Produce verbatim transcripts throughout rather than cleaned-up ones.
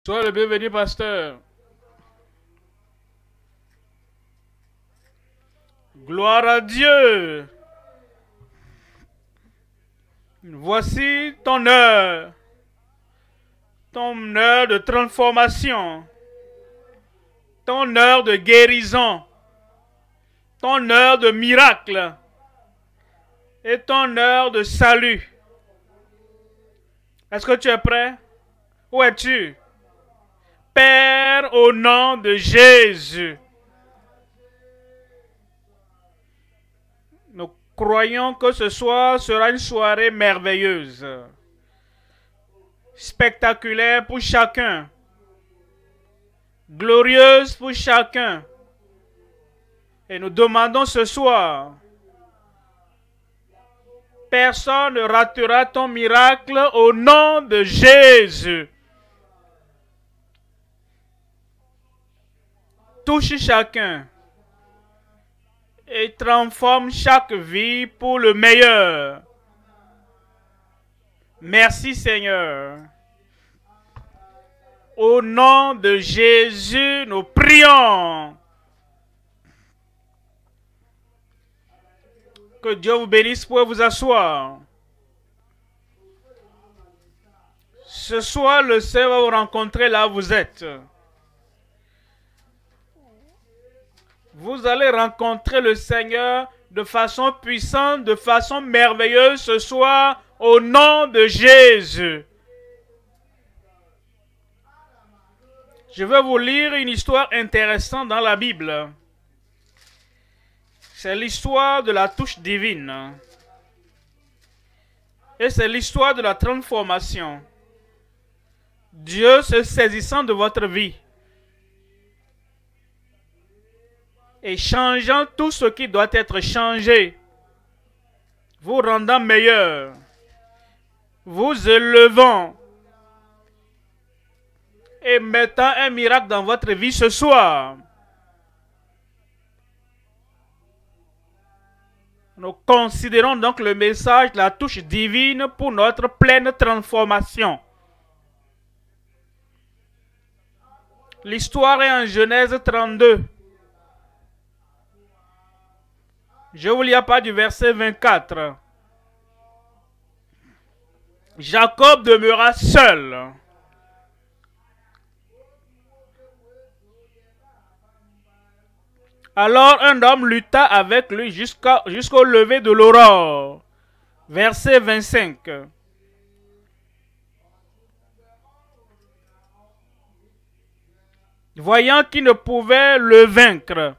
Sois le bienvenu, pasteur. Gloire à Dieu. Voici ton heure. Ton heure de transformation. Ton heure de guérison. Ton heure de miracle. Et ton heure de salut. Est-ce que tu es prêt? Où es-tu? Père, au nom de Jésus. Nous croyons que ce soir sera une soirée merveilleuse. Spectaculaire pour chacun. Glorieuse pour chacun. Et nous demandons ce soir, personne ne ratera ton miracle au nom de Jésus. Touche chacun et transforme chaque vie pour le meilleur. Merci Seigneur. Au nom de Jésus, nous prions. Que Dieu vous bénisse pour vous asseoir. Ce soir, le Seigneur va vous rencontrer là où vous êtes. Vous allez rencontrer le Seigneur de façon puissante, de façon merveilleuse ce soir, au nom de Jésus. Je vais vous lire une histoire intéressante dans la Bible. C'est l'histoire de la touche divine. Et c'est l'histoire de la transformation. Dieu se saisissant de votre vie. Et changeant tout ce qui doit être changé. Vous rendant meilleur. Vous élevant. Et mettant un miracle dans votre vie ce soir. Nous considérons donc le message de la touche divine pour notre pleine transformation. L'histoire est en Genèse trente-deux. Je vous lis à part du verset vingt-quatre. Jacob demeura seul. Alors un homme lutta avec lui jusqu'à, jusqu'au lever de l'aurore. Verset vingt-cinq. Voyant qu'il ne pouvait le vaincre,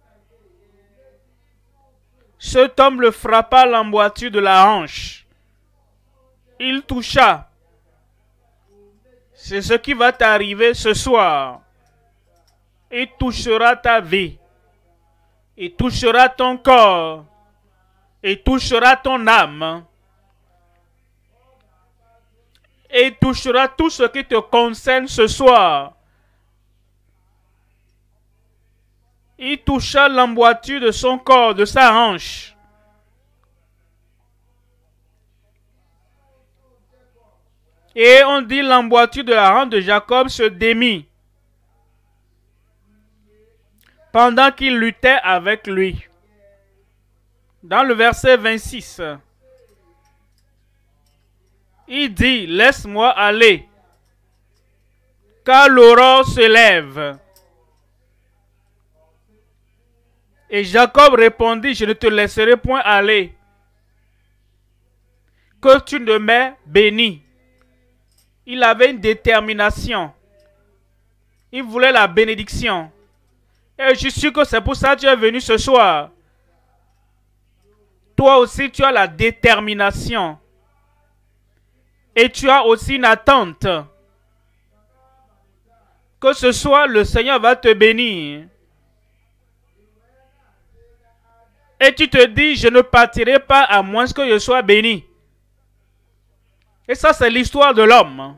cet homme le frappa l'emboîture de la hanche. Il toucha. C'est ce qui va t'arriver ce soir. Il touchera ta vie. Il touchera ton corps. Il touchera ton âme. Et il touchera tout ce qui te concerne ce soir. Il toucha l'emboîture de son corps, de sa hanche. Et on dit l'emboîture de la hanche de Jacob se démit. Pendant qu'il luttait avec lui. Dans le verset vingt-six. Il dit, laisse-moi aller. Car l'aurore se lève. Et Jacob répondit, je ne te laisserai point aller. Que tu ne m'aies béni. Il avait une détermination. Il voulait la bénédiction. Et je suis sûr que c'est pour ça que tu es venu ce soir. Toi aussi, tu as la détermination. Et tu as aussi une attente. Que ce soir, le Seigneur va te bénir. Et tu te dis, je ne partirai pas à moins que je sois béni. Et ça, c'est l'histoire de l'homme.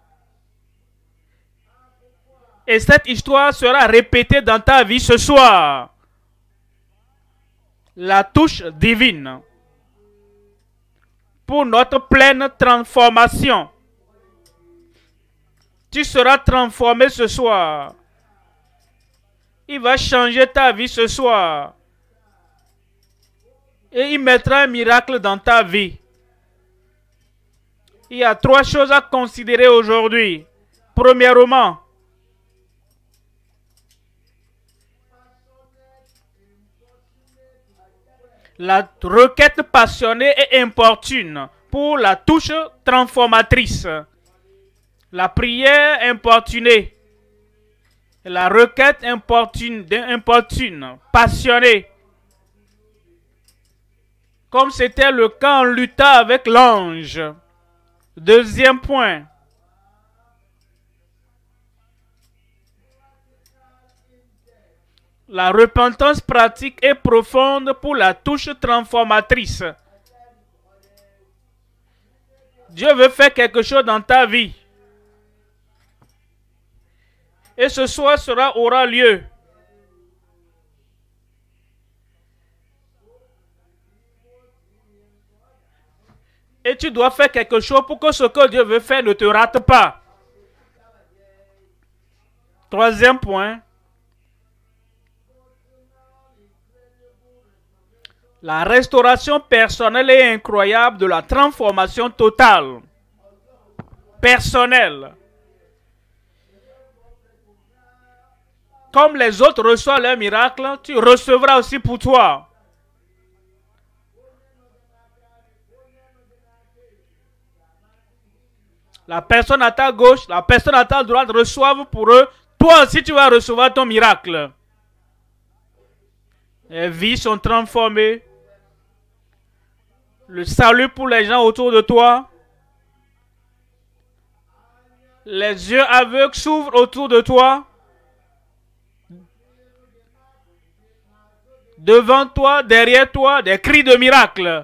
Et cette histoire sera répétée dans ta vie ce soir. La touche divine. Pour notre pleine transformation. Tu seras transformé ce soir. Il va changer ta vie ce soir. Et il mettra un miracle dans ta vie. Il y a trois choses à considérer aujourd'hui. Premièrement, la requête passionnée et importune pour la touche transformatrice. La prière importunée. La requête importune, importune, passionnée. Comme c'était le cas en luttant avec l'ange. Deuxième point. La repentance pratique et profonde pour la touche transformatrice. Dieu veut faire quelque chose dans ta vie. Et ce soir sera, aura lieu. Et tu dois faire quelque chose pour que ce que Dieu veut faire ne te rate pas. Troisième point. La restauration personnelle et incroyable de la transformation totale. Personnelle. Comme les autres reçoivent leur miracle, tu recevras aussi pour toi. La personne à ta gauche, la personne à ta droite reçoivent pour eux. Toi aussi, tu vas recevoir ton miracle. Les vies sont transformées. Le salut pour les gens autour de toi. Les yeux aveugles s'ouvrent autour de toi. Devant toi, derrière toi, des cris de miracle.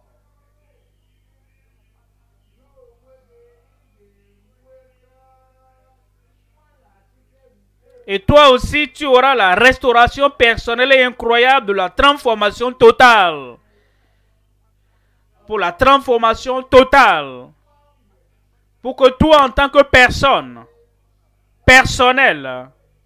Et toi aussi, tu auras la restauration personnelle et incroyable de la transformation totale. Pour la transformation totale. Pour que toi, en tant que personne, personnelle,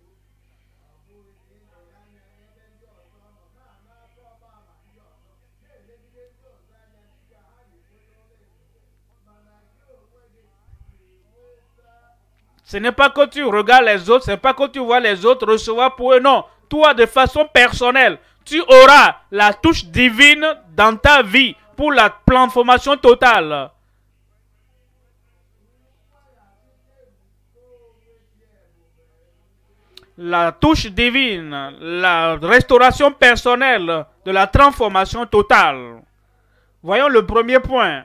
ce n'est pas que tu regardes les autres, ce n'est pas que tu vois les autres recevoir pour eux, non. Toi, de façon personnelle, tu auras la touche divine dans ta vie pour la transformation totale. La touche divine, la restauration personnelle de la transformation totale. Voyons le premier point.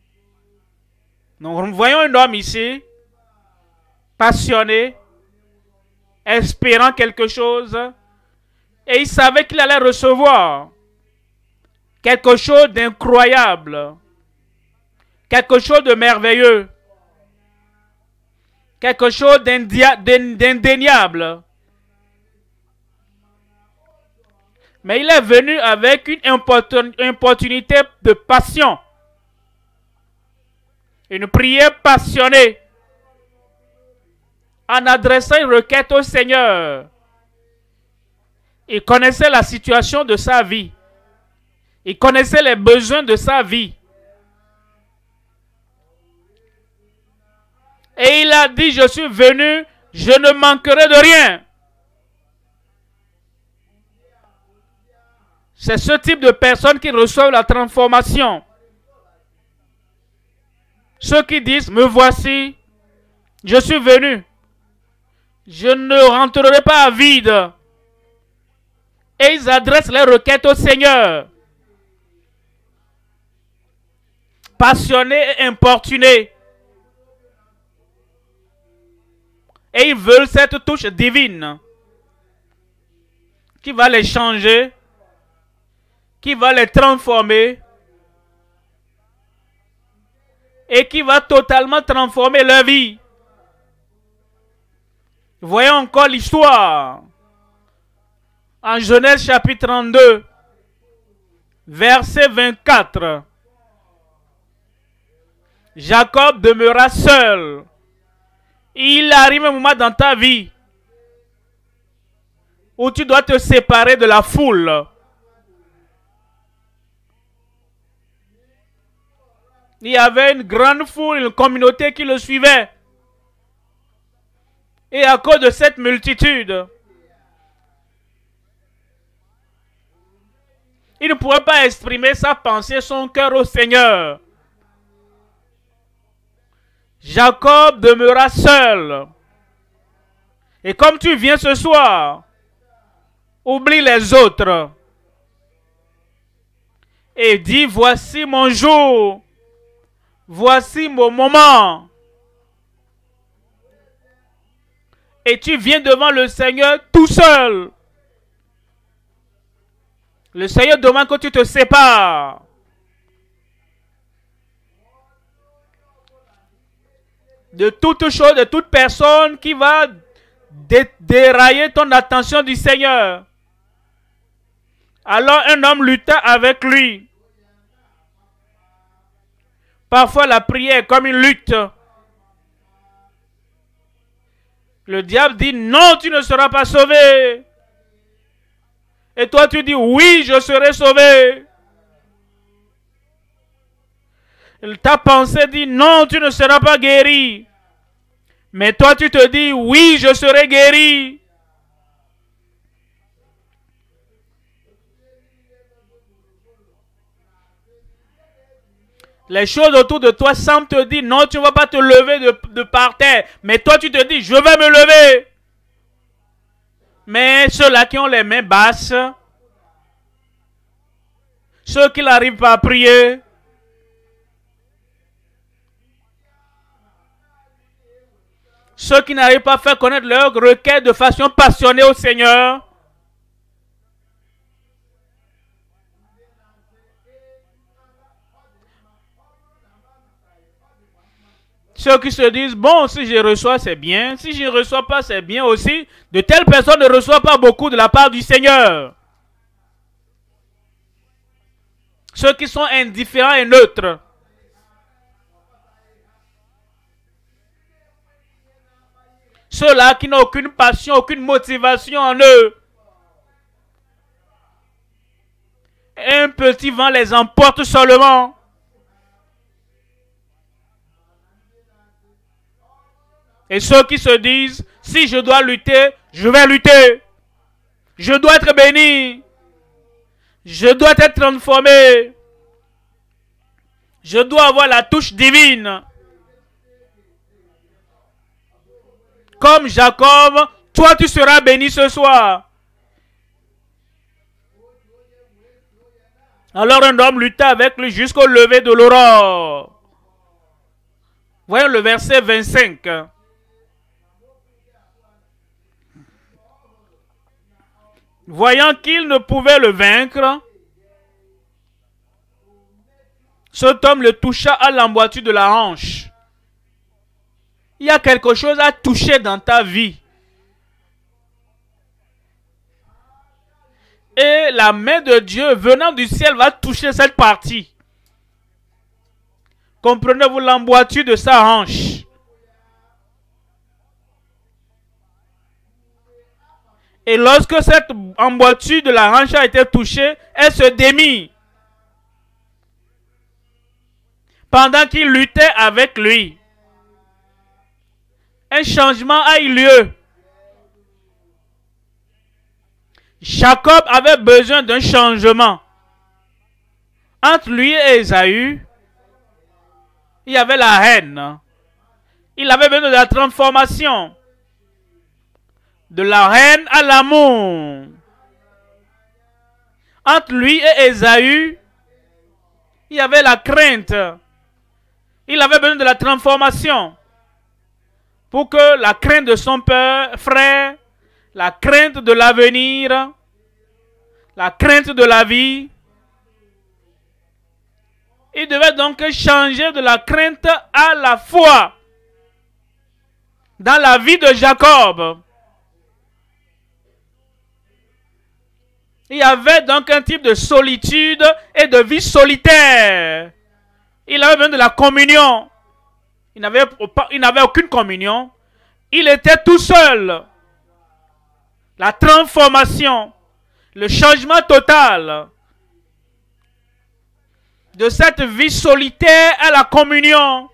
Donc, voyons un homme ici, passionné, espérant quelque chose, et il savait qu'il allait recevoir quelque chose d'incroyable, quelque chose de merveilleux, quelque chose d'indéniable. Mais il est venu avec une importunité de passion, une prière passionnée, en adressant une requête au Seigneur. Il connaissait la situation de sa vie. Il connaissait les besoins de sa vie. Et il a dit, je suis venu, je ne manquerai de rien. C'est ce type de personnes qui reçoivent la transformation. Ceux qui disent, me voici, je suis venu. Je ne rentrerai pas à vide. Et ils adressent les requêtes au Seigneur. Passionnés et importunés. Et ils veulent cette touche divine qui va les changer, qui va les transformer et qui va totalement transformer leur vie. Voyons encore l'histoire. En Genèse chapitre trente-deux, verset vingt-quatre. Jacob demeura seul. Il arrive un moment dans ta vie où tu dois te séparer de la foule. Il y avait une grande foule, une communauté qui le suivait. Et à cause de cette multitude, il ne pouvait pas exprimer sa pensée, son cœur au Seigneur. Jacob demeura seul. Et comme tu viens ce soir, oublie les autres. Et dis, voici mon jour. Voici mon moment. Et tu viens devant le Seigneur tout seul. Le Seigneur demande que tu te sépares. De toute chose, de toute personne qui va dé dérailler ton attention du Seigneur. Alors un homme lutta avec lui. Parfois la prière est comme une lutte. Le diable dit non, tu ne seras pas sauvé. Et toi tu dis oui, je serai sauvé. Ta pensée dit non, tu ne seras pas guéri. Mais toi tu te dis oui, je serai guéri. Les choses autour de toi semblent te dire non, tu ne vas pas te lever de, de par terre. Mais toi tu te dis je vais me lever. Mais ceux-là qui ont les mains basses, ceux qui n'arrivent pas à prier, ceux qui n'arrivent pas à faire connaître leur requête de façon passionnée au Seigneur, ceux qui se disent, bon, si je reçois, c'est bien. Si je ne reçois pas, c'est bien aussi. De telles personnes ne reçoivent pas beaucoup de la part du Seigneur. Ceux qui sont indifférents et neutres. Ceux-là qui n'ont aucune passion, aucune motivation en eux. Un petit vent les emporte seulement. Et ceux qui se disent, si je dois lutter, je vais lutter. Je dois être béni. Je dois être transformé. Je dois avoir la touche divine. Comme Jacob, toi tu seras béni ce soir. Alors un homme lutta avec lui jusqu'au lever de l'aurore. Voyons le verset vingt-cinq. Voyant qu'il ne pouvait le vaincre, cet homme le toucha à l'emboîture de la hanche. Il y a quelque chose à toucher dans ta vie. Et la main de Dieu venant du ciel va toucher cette partie. Comprenez-vous l'emboîture de sa hanche? Et lorsque cette emboîture de la hanche a été touchée, elle se démit. Pendant qu'il luttait avec lui, un changement a eu lieu. Jacob avait besoin d'un changement. Entre lui et Ésaü, il y avait la haine. Il avait besoin de la transformation. De la haine à l'amour. Entre lui et Ésaü, il y avait la crainte. Il avait besoin de la transformation. Pour que la crainte de son père, frère, la crainte de l'avenir, la crainte de la vie, il devait donc changer de la crainte à la foi. Dans la vie de Jacob, il y avait donc un type de solitude et de vie solitaire. Il avait besoin de la communion. Il n'avait il n'avait aucune communion. Il était tout seul. La transformation, le changement total de cette vie solitaire à la communion.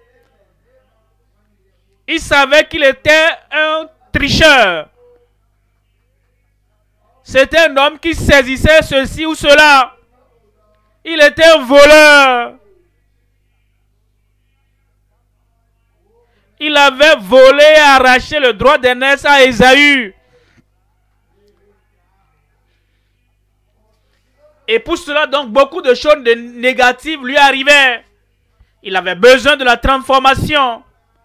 Il savait qu'il était un tricheur. C'était un homme qui saisissait ceci ou cela. Il était un voleur. Il avait volé et arraché le droit d'aînesse à Ésaü. Et pour cela, donc, beaucoup de choses négatives lui arrivaient. Il avait besoin de la transformation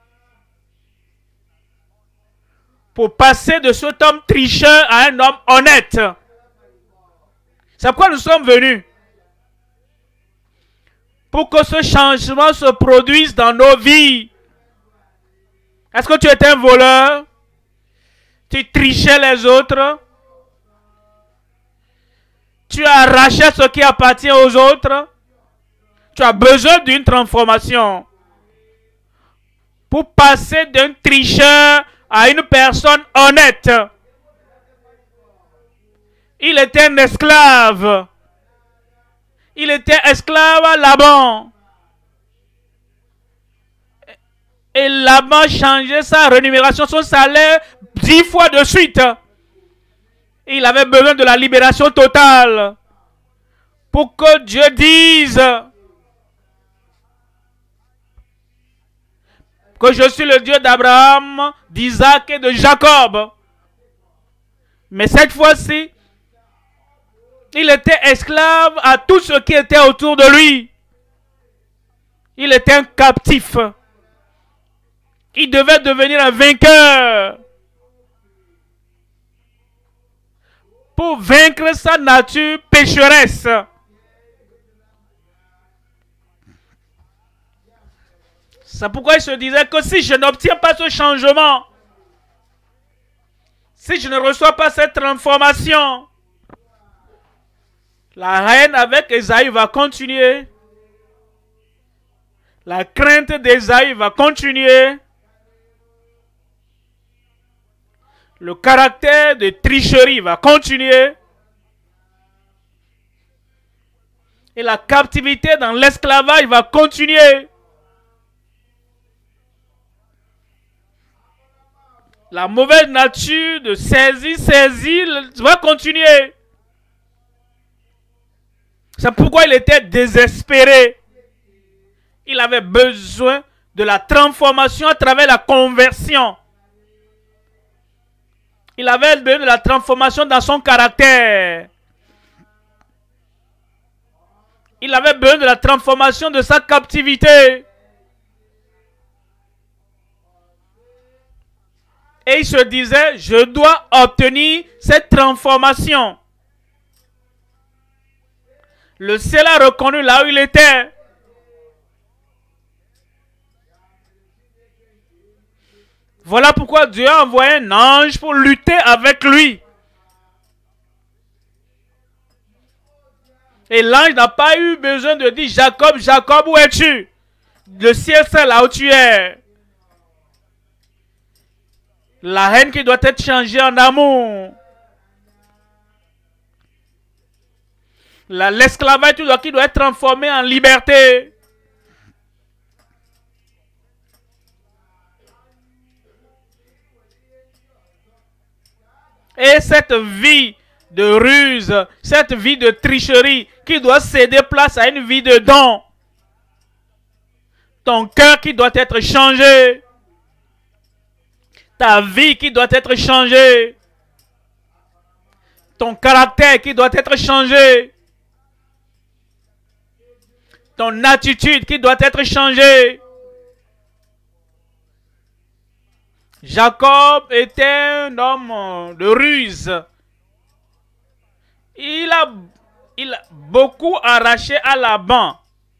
pour passer de cet homme tricheur à un homme honnête. C'est pourquoi nous sommes venus. Pour que ce changement se produise dans nos vies. Est-ce que tu étais un voleur? Tu trichais les autres? Tu arrachais ce qui appartient aux autres? Tu as besoin d'une transformation pour passer d'un tricheur à une personne honnête. Il était un esclave. Il était esclave à Laban. Et Laban changeait sa rémunération, son salaire, dix fois de suite. Il avait besoin de la libération totale pour que Dieu dise que je suis le Dieu d'Abraham, d'Isaac et de Jacob. Mais cette fois-ci, il était esclave à tout ce qui était autour de lui. Il était un captif. Il devait devenir un vainqueur pour vaincre sa nature pécheresse. C'est pourquoi il se disait que si je n'obtiens pas ce changement, si je ne reçois pas cette transformation, la reine avec Ésaü va continuer. La crainte d'Ésaü va continuer. Le caractère de tricherie va continuer. Et la captivité dans l'esclavage va continuer. La mauvaise nature de saisir, saisir va continuer. C'est pourquoi il était désespéré. Il avait besoin de la transformation à travers la conversion. Il avait besoin de la transformation dans son caractère. Il avait besoin de la transformation de sa captivité. Et il se disait, je dois obtenir cette transformation. Le ciel a reconnu là où il était. Voilà pourquoi Dieu a envoyé un ange pour lutter avec lui. Et l'ange n'a pas eu besoin de dire, Jacob, Jacob, où es-tu? Le ciel sait là où tu es. La haine qui doit être changée en amour. L'esclavage qui doit être transformé en liberté. Et cette vie de ruse, cette vie de tricherie qui doit céder place à une vie de don. Ton cœur qui doit être changé. Ta vie qui doit être changée. Ton caractère qui doit être changé. Ton attitude qui doit être changée. Jacob était un homme de ruse. Il a, il a beaucoup arraché à Laban.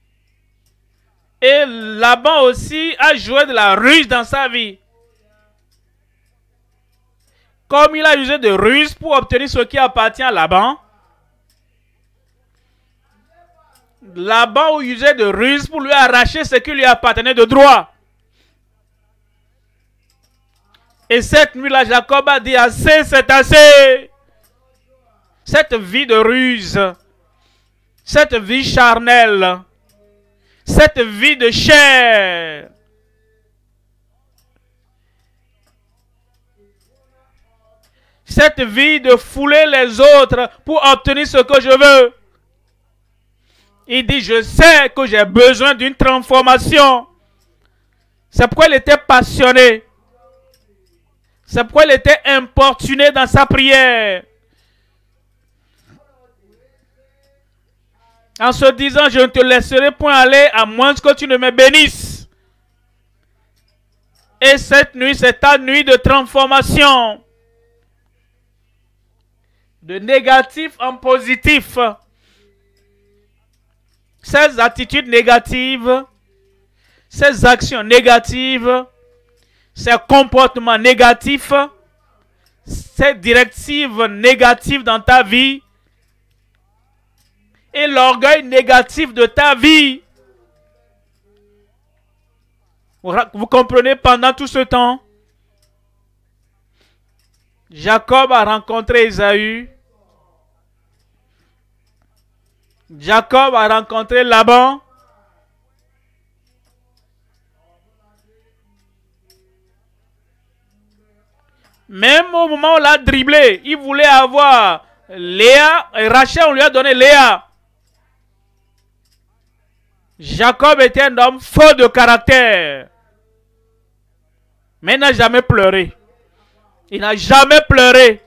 Et Laban aussi a joué de la ruse dans sa vie. Comme il a usé de ruse pour obtenir ce qui appartient à Laban, Laban usait de ruse pour lui arracher ce qui lui appartenait de droit. Et cette nuit-là, Jacob a dit, assez, c'est assez. Cette vie de ruse, cette vie charnelle, cette vie de chair, cette vie de fouler les autres pour obtenir ce que je veux. Il dit, je sais que j'ai besoin d'une transformation. C'est pourquoi il était passionné. C'est pourquoi il était importuné dans sa prière. En se disant, je ne te laisserai point aller à moins que tu ne me bénisses. Et cette nuit, c'est ta nuit de transformation. De négatif en positif. Ces attitudes négatives, ces actions négatives, ces comportements négatifs, ces directives négatives dans ta vie et l'orgueil négatif de ta vie. Vous comprenez, pendant tout ce temps, Jacob a rencontré Ésaü. Jacob a rencontré Laban. Même au moment où il a dribblé, il voulait avoir Léa, et Rachel, on lui a donné Léa. Jacob était un homme fort de caractère. Mais il n'a jamais pleuré. Il n'a jamais pleuré.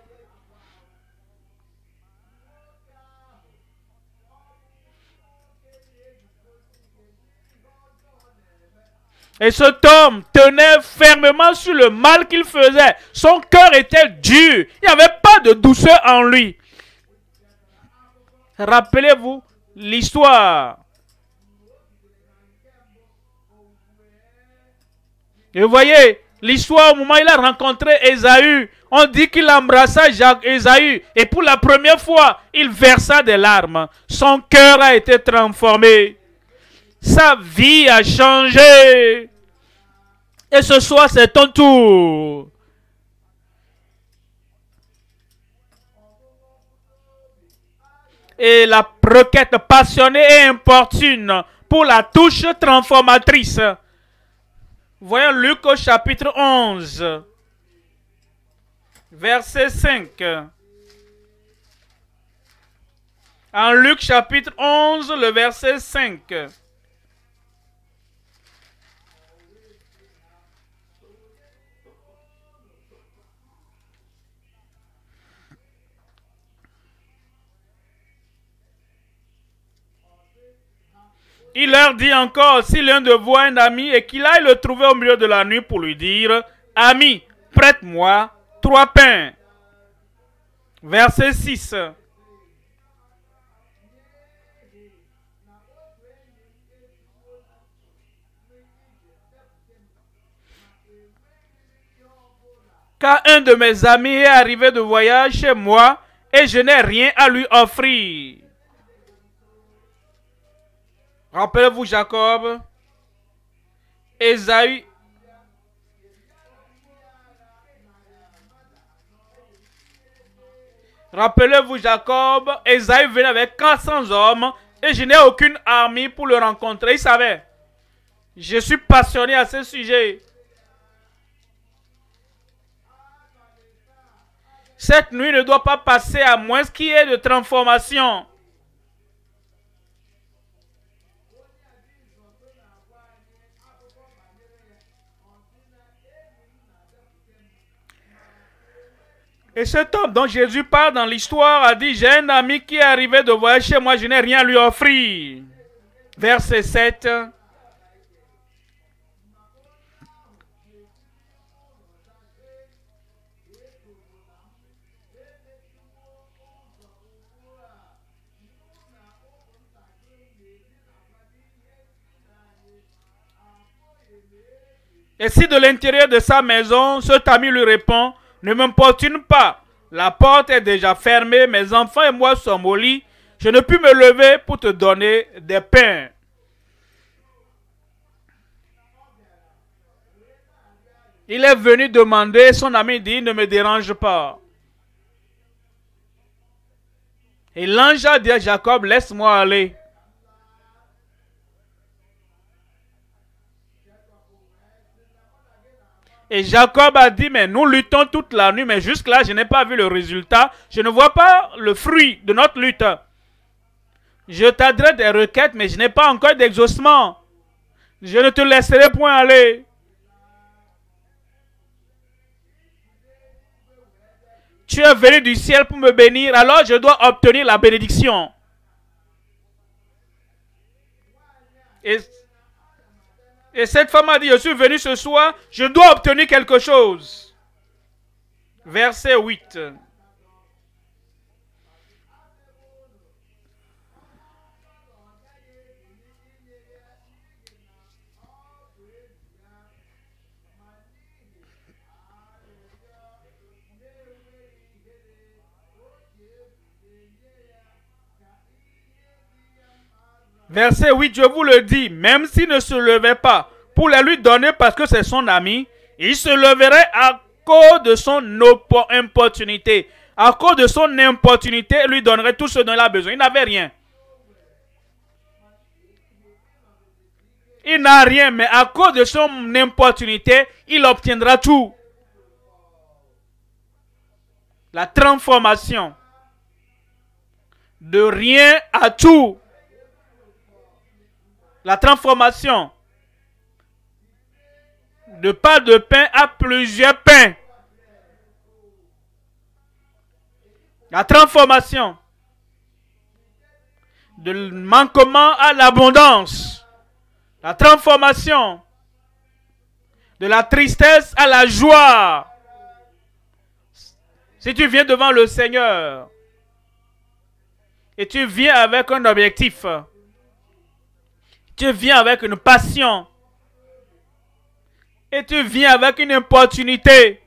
Et cet homme tenait fermement sur le mal qu'il faisait. Son cœur était dur. Il n'y avait pas de douceur en lui. Rappelez-vous l'histoire. Et vous voyez, l'histoire au moment où il a rencontré Ésaü, on dit qu'il embrassa Jacques, Ésaü. Et pour la première fois, il versa des larmes. Son cœur a été transformé. Sa vie a changé. Et ce soir, c'est ton tour. Et la requête passionnée et importune pour la touche transformatrice. Voyons Luc au chapitre onze, verset cinq. En Luc chapitre onze, le verset cinq. Il leur dit encore, si l'un de vous a un ami et qu'il aille le trouver au milieu de la nuit pour lui dire, ami, prête-moi trois pains. Verset six. Car un de mes amis est arrivé de voyage chez moi et je n'ai rien à lui offrir. Rappelez-vous Jacob, Ésaü, rappelez-vous Jacob, Ésaü venait avec quatre cents hommes et je n'ai aucune armée pour le rencontrer. Il savait, je suis passionné à ce sujet. Cette nuit ne doit pas passer à moins qu'il y ait de transformation. Et cet homme dont Jésus parle dans l'histoire a dit, j'ai un ami qui est arrivé de voyage chez moi, je n'ai rien à lui offrir. Verset sept. Et si de l'intérieur de sa maison, cet ami lui répond, ne m'importune pas, la porte est déjà fermée, mes enfants et moi sommes au lit, je ne puis me lever pour te donner des pains. Il est venu demander, son ami dit, ne me dérange pas. Et l'ange a dit à Jacob, laisse-moi aller. Et Jacob a dit, mais nous luttons toute la nuit, mais jusque-là, je n'ai pas vu le résultat. Je ne vois pas le fruit de notre lutte. Je t'adresse des requêtes, mais je n'ai pas encore d'exaucement. Je ne te laisserai point aller. Tu es venu du ciel pour me bénir, alors je dois obtenir la bénédiction. Et, et cette femme a dit, je suis venu ce soir, je dois obtenir quelque chose. Verset huit. Verset huit, je vous le dis, même s'il ne se levait pas pour la lui donner parce que c'est son ami, il se leverait à cause de son importunité. À cause de son importunité, il lui donnerait tout ce dont il a besoin. Il n'avait rien. Il n'a rien, mais à cause de son importunité, il obtiendra tout. La transformation. De rien à tout. La transformation de pas de pain à plusieurs pains. La transformation de manquement à l'abondance. La transformation de la tristesse à la joie. Si tu viens devant le Seigneur et tu viens avec un objectif, tu viens avec une passion. Et tu viens avec une opportunité.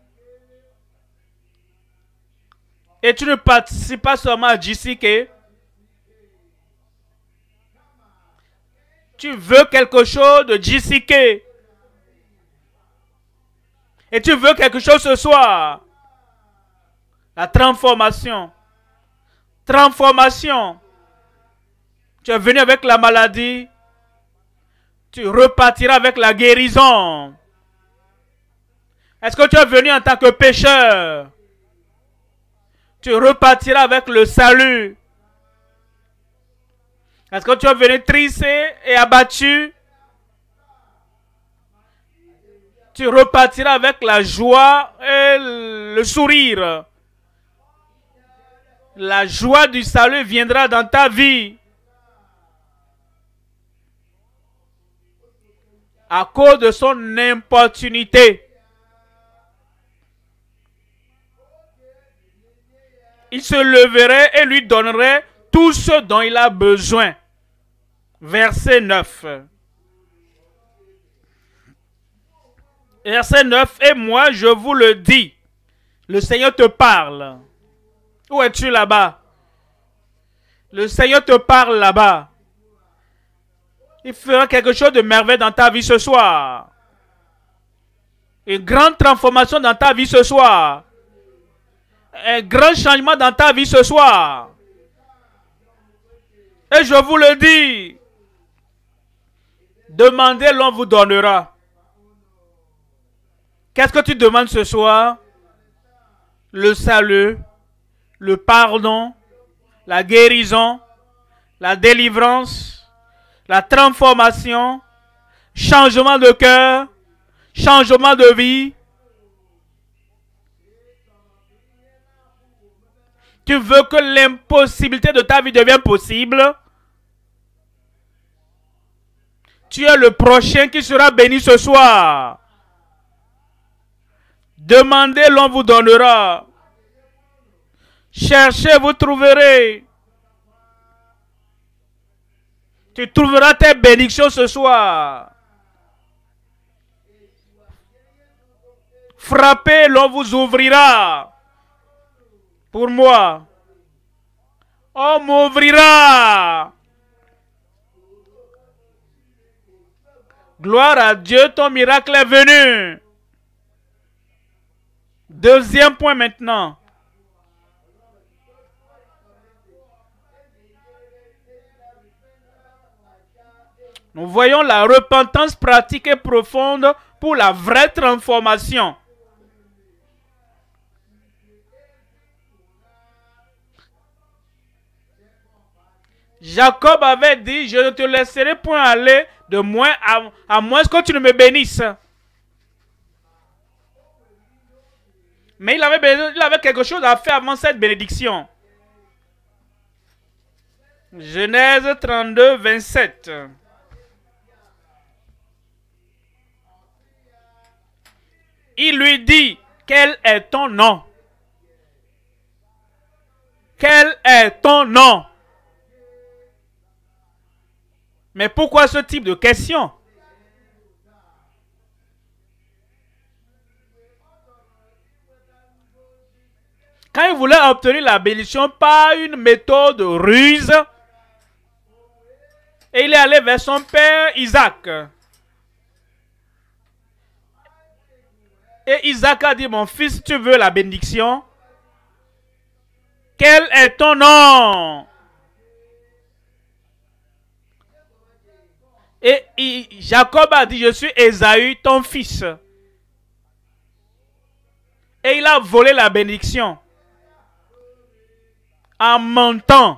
Et tu ne participes pas seulement à J C K. Tu veux quelque chose de J C K. Et tu veux quelque chose ce soir. La transformation. Transformation. Tu es venu avec la maladie. Tu repartiras avec la guérison. Est-ce que tu es venu en tant que pécheur? Tu repartiras avec le salut. Est-ce que tu es venu triste et abattu? Tu repartiras avec la joie et le sourire. La joie du salut viendra dans ta vie. À cause de son importunité. Il se leverait et lui donnerait tout ce dont il a besoin. Verset neuf. Verset neuf. Et moi, je vous le dis. Le Seigneur te parle. Où es-tu là-bas? Le Seigneur te parle là-bas. Il fera quelque chose de merveilleux dans ta vie ce soir. Une grande transformation dans ta vie ce soir. Un grand changement dans ta vie ce soir. Et je vous le dis. Demandez, l'on vous donnera. Qu'est-ce que tu demandes ce soir? Le salut, le pardon, la guérison, la délivrance, la transformation, changement de cœur, changement de vie. Tu veux que l'impossibilité de ta vie devienne possible. Tu es le prochain qui sera béni ce soir. Demandez, l'on vous donnera. Cherchez, vous trouverez. Tu trouveras tes bénédictions ce soir. Frappez, l'on vous ouvrira. Pour moi. On m'ouvrira. Gloire à Dieu, ton miracle est venu. Deuxième point maintenant. Nous voyons la repentance pratique et profonde pour la vraie transformation. Jacob avait dit, je ne te laisserai point aller de moins à, à moins que tu ne me bénisses. Mais il avait, il avait quelque chose à faire avant cette bénédiction. Genèse trente-deux, vingt-sept. Il lui dit, quel est ton nom? Quel est ton nom? Mais pourquoi ce type de question? Quand il voulait obtenir la bénédiction par une méthode ruse, et il est allé vers son père Isaac. Et Isaac a dit, mon fils, tu veux la bénédiction? Quel est ton nom? Et Jacob a dit, je suis Ésaü, ton fils. Et il a volé la bénédiction en mentant.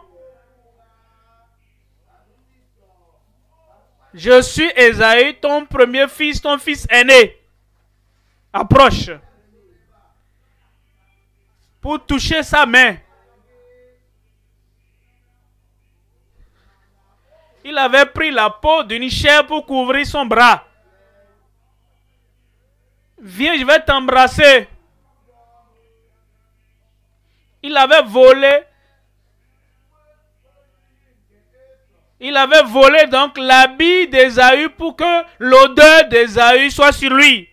Je suis Ésaü, ton premier fils, ton fils aîné. Approche. Pour toucher sa main. Il avait pris la peau d'une chair pour couvrir son bras. Viens, je vais t'embrasser. Il avait volé. Il avait volé donc l'habit d'Ésaü pour que l'odeur d'Ésaü soit sur lui.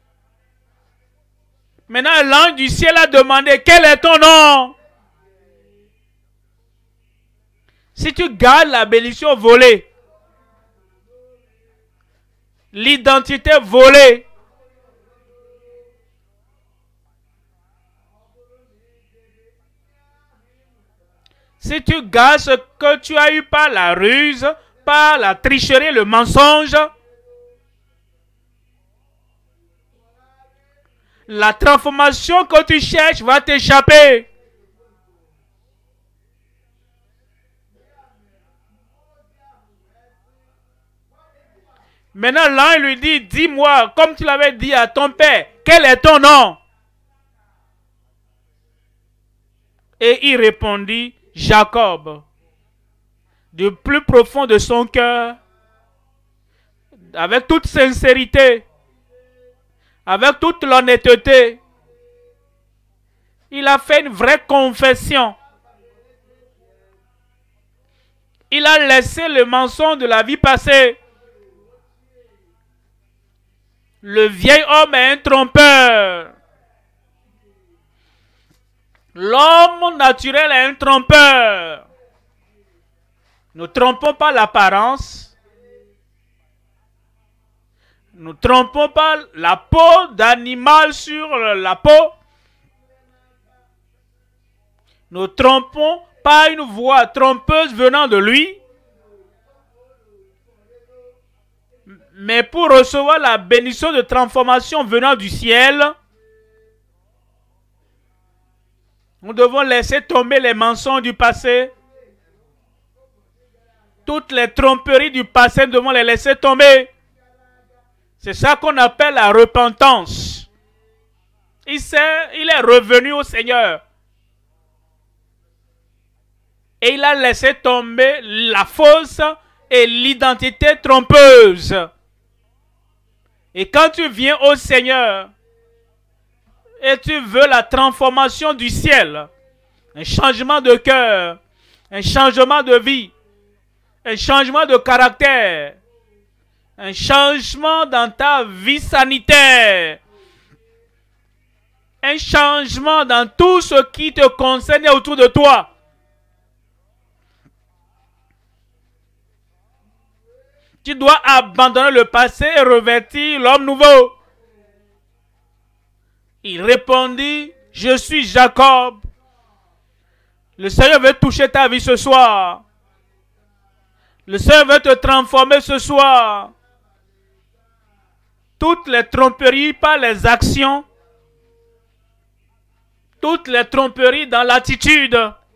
Maintenant, l'ange du ciel a demandé, quel est ton nom? Si tu gardes la bénédiction volée, l'identité volée, si tu gardes ce que tu as eu par la ruse, par la tricherie, le mensonge, la transformation que tu cherches va t'échapper. Maintenant, l'ange lui dit, dis-moi, comme tu l'avais dit à ton père, quel est ton nom? Et il répondit, Jacob. Du plus profond de son cœur, avec toute sincérité, avec toute l'honnêteté, il a fait une vraie confession. Il a laissé le mensonge de la vie passée. Le vieil homme est un trompeur. L'homme naturel est un trompeur. Ne trompons pas l'apparence. Ne trompons pas la peau d'animal sur la peau. Ne trompons pas une voix trompeuse venant de lui. Mais pour recevoir la bénédiction de transformation venant du ciel, nous devons laisser tomber les mensonges du passé. Toutes les tromperies du passé, nous devons les laisser tomber. C'est ça qu'on appelle la repentance. Il, s'est, il est revenu au Seigneur. Et il a laissé tomber la fausse et l'identité trompeuse. Et quand tu viens au Seigneur et tu veux la transformation du ciel, un changement de cœur, un changement de vie, un changement de caractère, un changement dans ta vie sanitaire, un changement dans tout ce qui te concerne autour de toi. Tu dois abandonner le passé et revêtir l'homme nouveau. Il répondit, je suis Jacob. Le Seigneur veut toucher ta vie ce soir. Le Seigneur veut te transformer ce soir. Toutes les tromperies par les actions, toutes les tromperies dans l'attitude,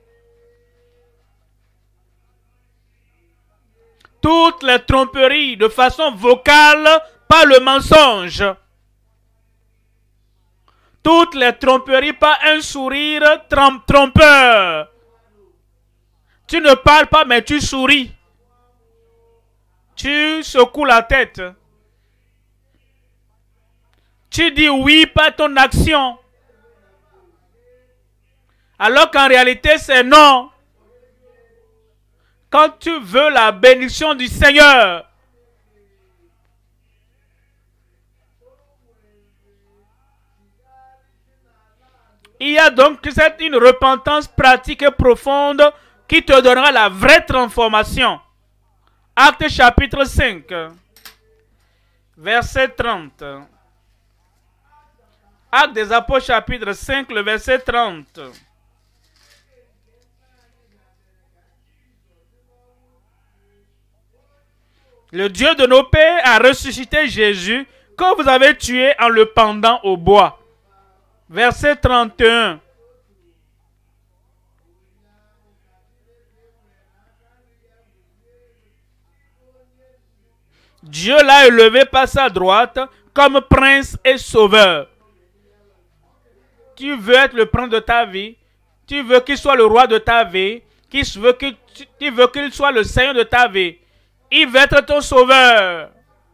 toutes les tromperies de façon vocale par le mensonge, toutes les tromperies par un sourire trompeur. Tu ne parles pas mais tu souris. Tu secoues la tête. Tu dis oui par ton action. Alors qu'en réalité c'est non. Quand tu veux la bénédiction du Seigneur, il y a donc cette, une repentance pratique et profonde qui te donnera la vraie transformation. Acte chapitre cinq, verset trente. Acte des Apôtres chapitre cinq, le verset trente. Le Dieu de nos pères a ressuscité Jésus que vous avez tué en le pendant au bois. Verset trente et un. Dieu l'a élevé par sa droite comme prince et sauveur. Tu veux être le prince de ta vie. Tu veux qu'il soit le roi de ta vie. Tu veux qu'il tu veux qu'il soit le Seigneur de ta vie. Il veut être ton sauveur.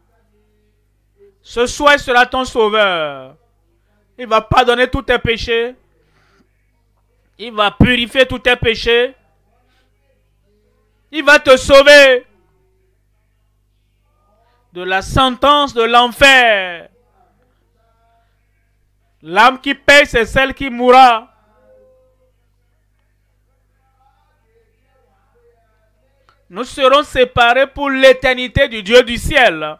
Ce soir, il sera ton sauveur. Il va pardonner tous tes péchés. Il va purifier tous tes péchés. Il va te sauver de la sentence de l'enfer. L'âme qui paye, c'est celle qui mourra. Nous serons séparés pour l'éternité du Dieu du ciel.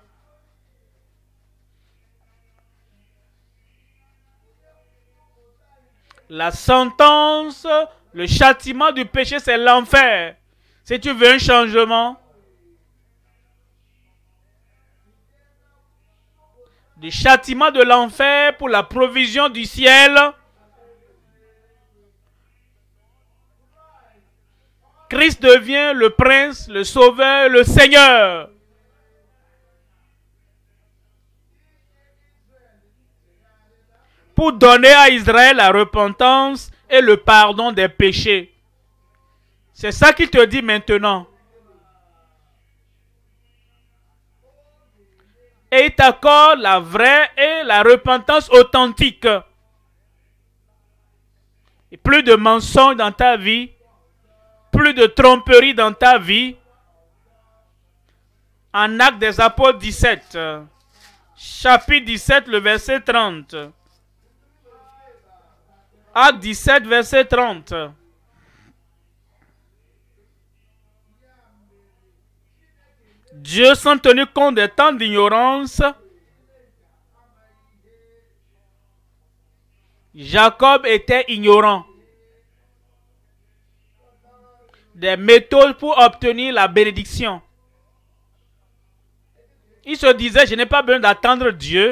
La sentence, le châtiment du péché, c'est l'enfer. Si tu veux un changement, du châtiment de l'enfer pour la provision du ciel, Christ devient le prince, le sauveur, le Seigneur. Pour donner à Israël la repentance et le pardon des péchés. C'est ça qu'il te dit maintenant. Et il t'accorde la vraie et la repentance authentique. Et plus de mensonges dans ta vie, plus de tromperie dans ta vie. En Actes des Apôtres dix-sept, chapitre dix-sept, le verset trente. Acte dix-sept, verset trente. Dieu, sans tenir compte des temps d'ignorance, Jacob était ignorant des méthodes pour obtenir la bénédiction. Il se disait, je n'ai pas besoin d'attendre Dieu.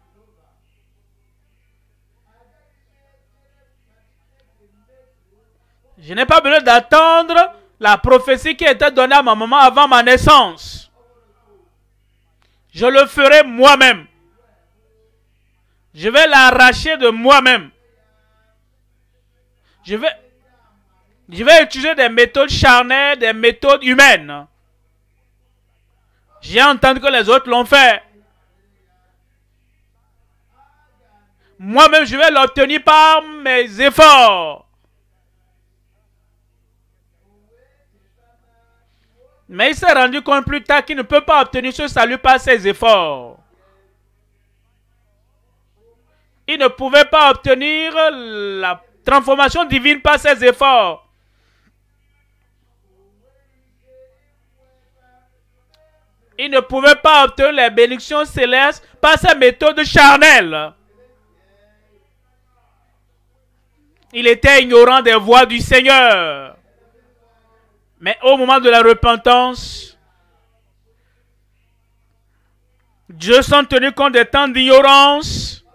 Je n'ai pas besoin d'attendre la prophétie qui était donnée à ma maman avant ma naissance. Je le ferai moi-même. Je vais l'arracher de moi-même. Je vais, je vais utiliser des méthodes charnelles, des méthodes humaines. J'ai entendu que les autres l'ont fait. Moi-même, je vais l'obtenir par mes efforts. Mais il s'est rendu compte plus tard qu'il ne peut pas obtenir ce salut par ses efforts. Il ne pouvait pas obtenir la transformation divine par ses efforts. Il ne pouvait pas obtenir les bénédictions célestes par sa méthode charnelle. Il était ignorant des voies du Seigneur. Mais au moment de la repentance, Dieu s'en tenu compte des temps d'ignorance.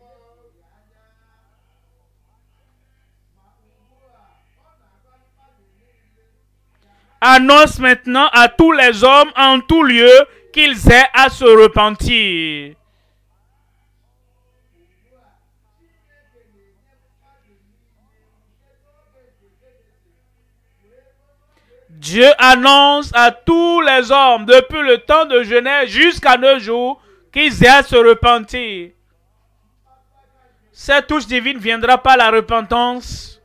Annonce maintenant à tous les hommes en tout lieu qu'ils aient à se repentir. Dieu annonce à tous les hommes, depuis le temps de Genèse jusqu'à nos jours, qu'ils aient à se repentir. Cette touche divine viendra par la repentance.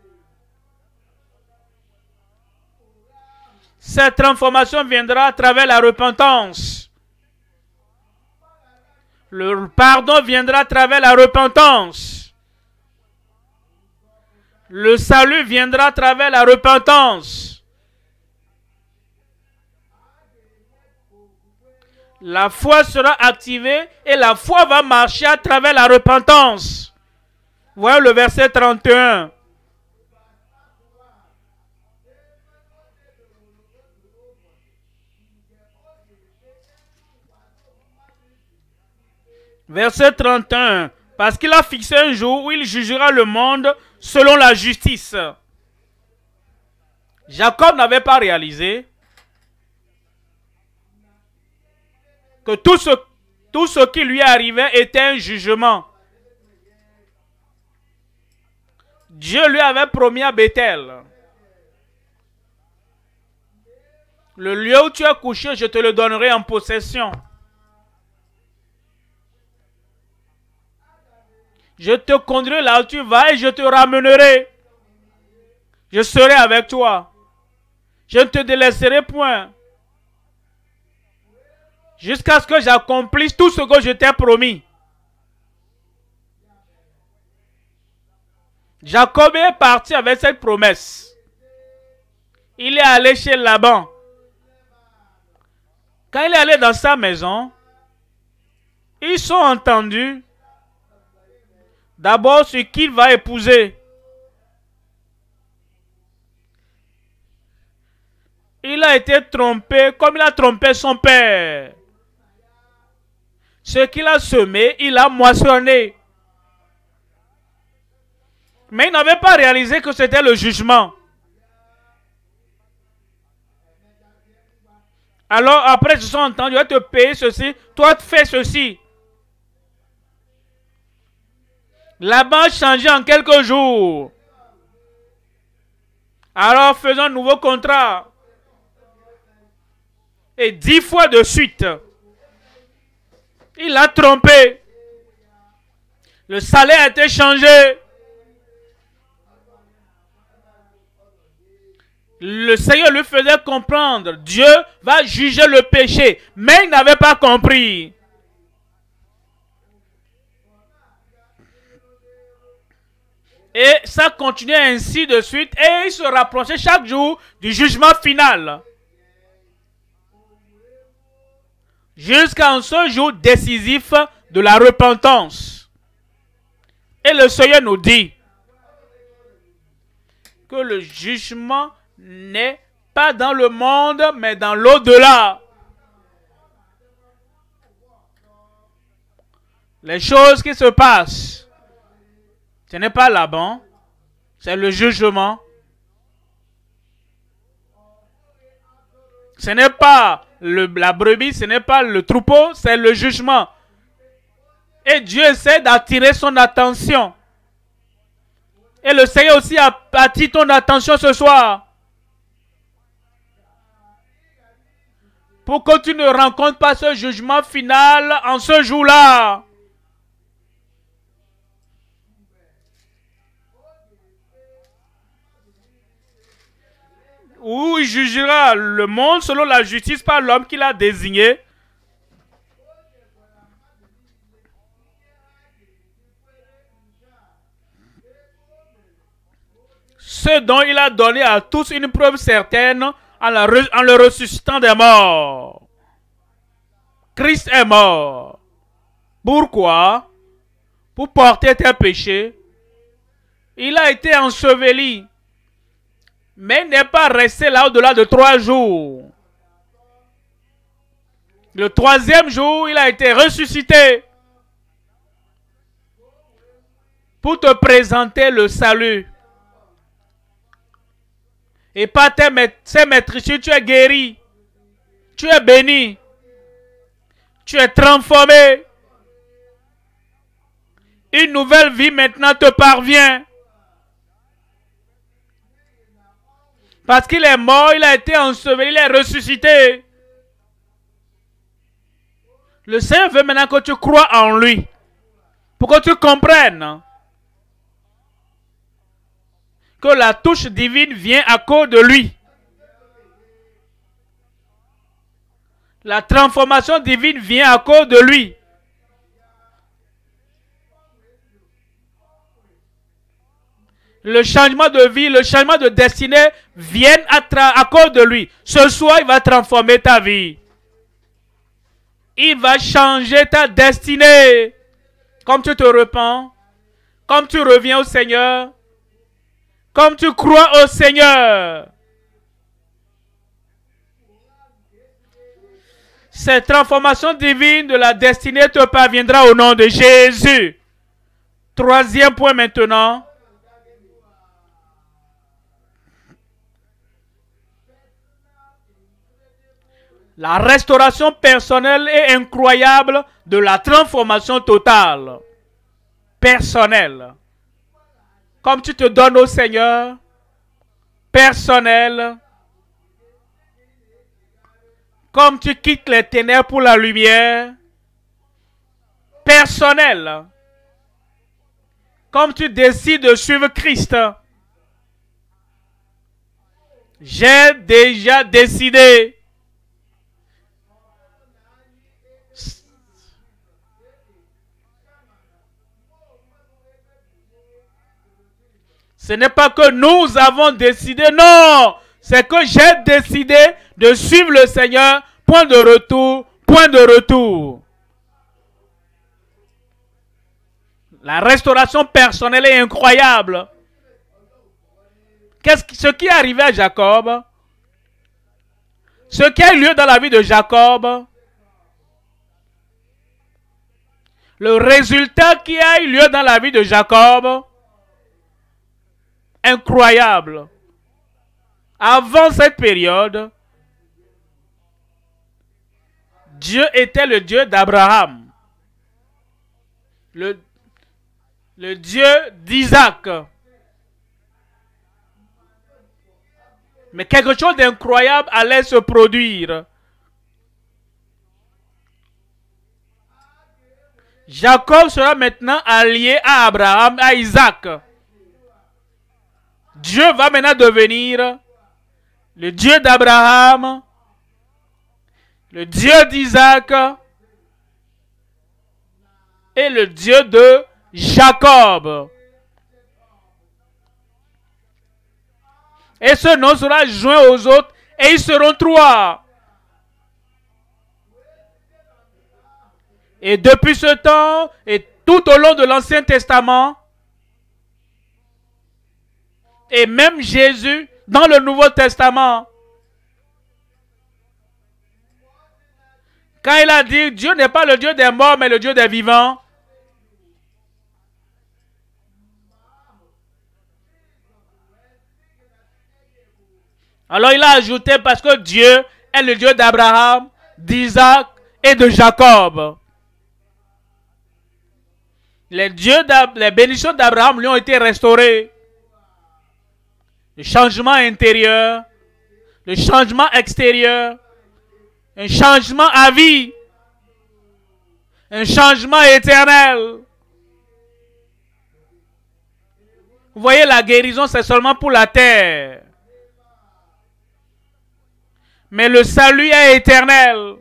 Cette transformation viendra à travers la repentance. Le pardon viendra à travers la repentance. Le salut viendra à travers la repentance. La foi sera activée et la foi va marcher à travers la repentance. Voyons le verset trente et un. Verset trente et un. Parce qu'il a fixé un jour où il jugera le monde selon la justice. Jacob n'avait pas réalisé que tout ce, tout ce qui lui arrivait était un jugement. Dieu lui avait promis à Bethel: le lieu où tu as couché, je te le donnerai en possession. Je te conduirai là où tu vas et je te ramènerai. Je serai avec toi. Je ne te délaisserai point. Jusqu'à ce que j'accomplisse tout ce que je t'ai promis. Jacob est parti avec cette promesse. Il est allé chez Laban. Quand il est allé dans sa maison, ils sont entendus d'abord ce qu'il va épouser. Il a été trompé comme il a trompé son père. Ce qu'il a semé, il a moissonné. Mais il n'avait pas réalisé que c'était le jugement. Alors après, ils se sont entendus: je vais te payer ceci, toi fais ceci. Laban a changé en quelques jours. Alors faisons un nouveau contrat. Et dix fois de suite, il a trompé. Le salaire a été changé. Le Seigneur lui faisait comprendre: Dieu va juger le péché. Mais il n'avait pas compris. Et ça continuait ainsi de suite. Et il se rapprochait chaque jour du jugement final. Jusqu'à ce jour décisif de la repentance. Et le Seigneur nous dit que le jugement n'est pas dans le monde, mais dans l'au-delà. Les choses qui se passent, ce n'est pas Laban, c'est le jugement. Ce n'est pas le, la brebis, ce n'est pas le troupeau, c'est le jugement. Et Dieu essaie d'attirer son attention. Et le Seigneur aussi a attiré ton attention ce soir. Pour que tu ne rencontres pas ce jugement final en ce jour-là. Où il jugera le monde selon la justice par l'homme qu'il a désigné. Ce dont il a donné à tous une preuve certaine en, la, en le ressuscitant des morts. Christ est mort. Pourquoi? Pour porter tes péchés. Il a été enseveli. Mais il n'est pas resté là au-delà de trois jours. Le troisième jour, il a été ressuscité pour te présenter le salut. Et par tes maîtrises, tu es guéri. Tu es béni. Tu es transformé. Une nouvelle vie maintenant te parvient. Parce qu'il est mort, il a été enseveli, il est ressuscité. Le Seigneur veut maintenant que tu crois en lui. Pour que tu comprennes que la touche divine vient à cause de lui. La transformation divine vient à cause de lui. Le changement de vie, le changement de destinée viennent à, à cause de lui. Ce soir, il va transformer ta vie. Il va changer ta destinée. Comme tu te repens, comme tu reviens au Seigneur, comme tu crois au Seigneur. Cette transformation divine de la destinée te parviendra au nom de Jésus. Troisième point maintenant. La restauration personnelle et incroyable de la transformation totale. Personnelle. Comme tu te donnes au Seigneur. Personnel. Comme tu quittes les ténèbres pour la lumière. Personnel. Comme tu décides de suivre Christ. J'ai déjà décidé. Ce n'est pas que nous avons décidé, non. C'est que j'ai décidé de suivre le Seigneur. Point de retour, point de retour. La restauration personnelle est incroyable. Qu'est-ce qui, ce qui est arrivé à Jacob? Ce qui a eu lieu dans la vie de Jacob? Le résultat qui a eu lieu dans la vie de Jacob? Incroyable. Avant cette période, Dieu était le Dieu d'Abraham, le, le Dieu d'Isaac. Mais quelque chose d'incroyable allait se produire. Jacob sera maintenant allié à Abraham, à Isaac. Dieu va maintenant devenir le Dieu d'Abraham, le Dieu d'Isaac et le Dieu de Jacob. Et ce nom sera joint aux autres et ils seront trois. Et depuis ce temps et tout au long de l'Ancien Testament, et même Jésus, dans le Nouveau Testament, quand il a dit Dieu n'est pas le Dieu des morts, mais le Dieu des vivants, alors il a ajouté parce que Dieu est le Dieu d'Abraham, d'Isaac et de Jacob. Les, dieux les bénédictions d'Abraham lui ont été restaurées. Le changement intérieur, le changement extérieur, un changement à vie, un changement éternel. Vous voyez, la guérison, c'est seulement pour la terre. Mais le salut est éternel.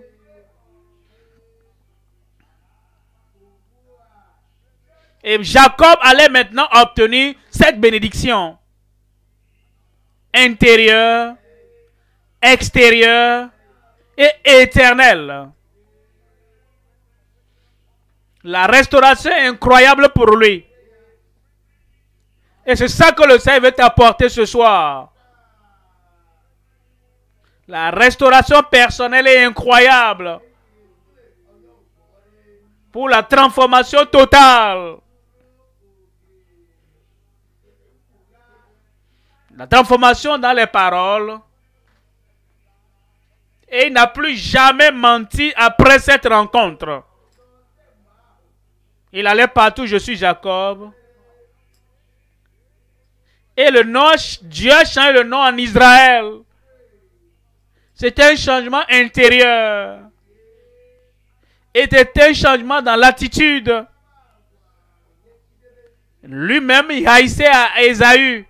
Et Jacob allait maintenant obtenir cette bénédiction. Intérieure, extérieure et éternelle. La restauration est incroyable pour lui. Et c'est ça que le Seigneur veut t'apporter ce soir. La restauration personnelle est incroyable. Pour la transformation totale. La transformation dans les paroles. Et il n'a plus jamais menti après cette rencontre. Il allait partout, je suis Jacob. Et le nom, Dieu a changé le nom en Israël. C'était un changement intérieur. Et c'était un changement dans l'attitude. Lui-même, il haïssait à Ésaü.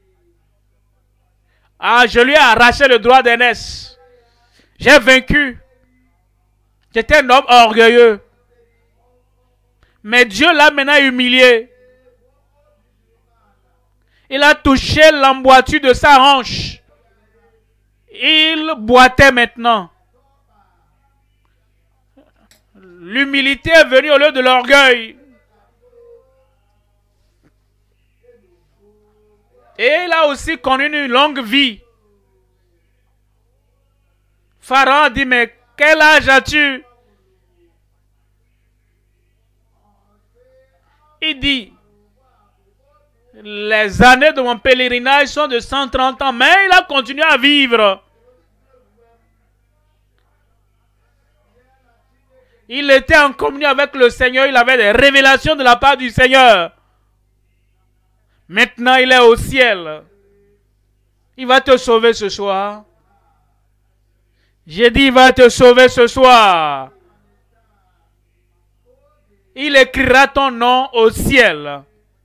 Ah, je lui ai arraché le droit d'aînesse. J'ai vaincu. J'étais un homme orgueilleux. Mais Dieu l'a maintenant humilié. Il a touché l'emboîture de sa hanche. Il boitait maintenant. L'humilité est venue au lieu de l'orgueil. Et il a aussi connu une longue vie. Pharaon a dit, mais quel âge as-tu? Il dit, les années de mon pèlerinage sont de cent trente ans, mais il a continué à vivre. Il était en communion avec le Seigneur, il avait des révélations de la part du Seigneur. Maintenant, il est au ciel. Il va te sauver ce soir. J'ai dit, il va te sauver ce soir. Il écrira ton nom au ciel.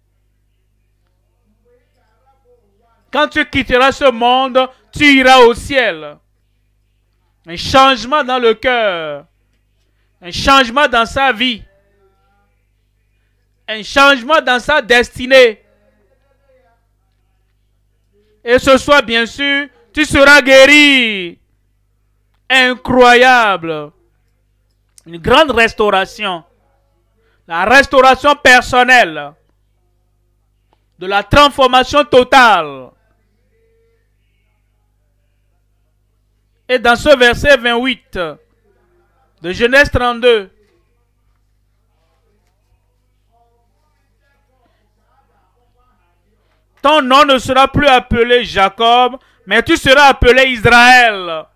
Quand tu quitteras ce monde, tu iras au ciel. Un changement dans le cœur. Un changement dans sa vie. Un changement dans sa destinée. Et ce soir, bien sûr, tu seras guéri. Incroyable. Une grande restauration. La restauration personnelle. De la transformation totale. Et dans ce verset vingt-huit de Genèse trente-deux, ton nom ne sera plus appelé Jacob, mais tu seras appelé Israël.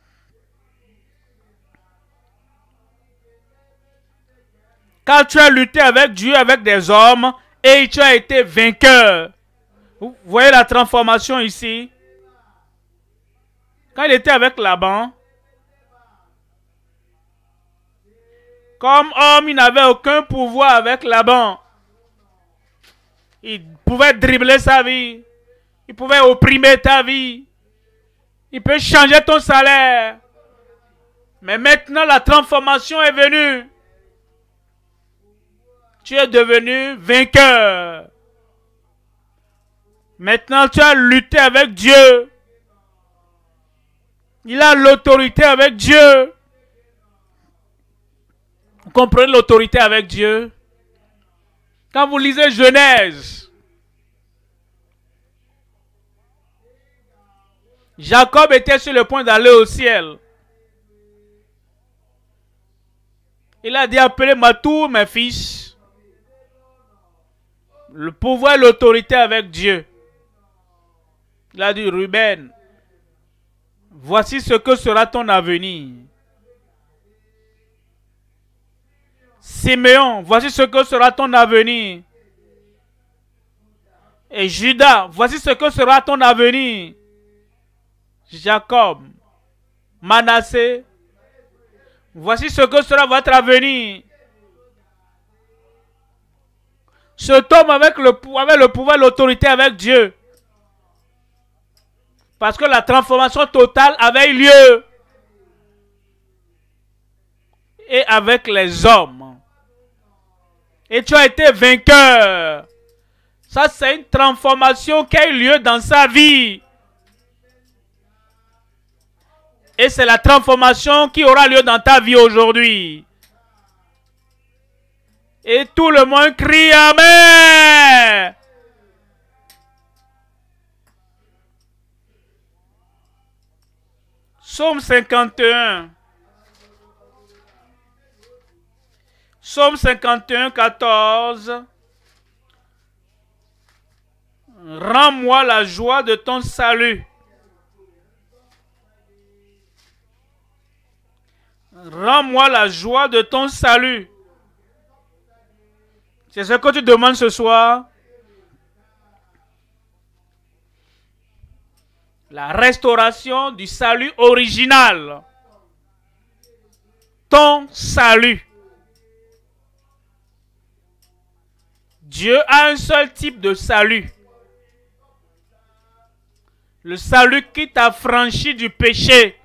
Car tu as lutté avec Dieu, avec des hommes, et tu as été vainqueur. Vous voyez la transformation ici? Quand il était avec Laban, comme homme, il n'avait aucun pouvoir avec Laban. Il pouvait dribbler sa vie. Il pouvait opprimer ta vie. Il peut changer ton salaire. Mais maintenant, la transformation est venue. Tu es devenu vainqueur. Maintenant, tu as lutté avec Dieu. Il a l'autorité avec Dieu. Vous comprenez l'autorité avec Dieu? Quand vous lisez Genèse, Jacob était sur le point d'aller au ciel. Il a dit, appelez-moi tous mes fils. Le pouvoir et l'autorité avec Dieu. Il a dit, Ruben, voici ce que sera ton avenir. Siméon, voici ce que sera ton avenir. Et Judas, voici ce que sera ton avenir. Jacob, Manassé, voici ce que sera votre avenir. Cet homme avec le, avec le pouvoir et l'autorité avec Dieu. Parce que la transformation totale avait eu lieu. Et avec les hommes. Et tu as été vainqueur. Ça, c'est une transformation qui a eu lieu dans sa vie. Et c'est la transformation qui aura lieu dans ta vie aujourd'hui. Et tout le monde crie Amen. Psaume cinquante et un. Psaume cinquante et un, quatorze. Rends-moi la joie de ton salut. Rends-moi la joie de ton salut. C'est ce que tu demandes ce soir. La restauration du salut original. Ton salut. Dieu a un seul type de salut. Le salut qui t'a franchi du péché.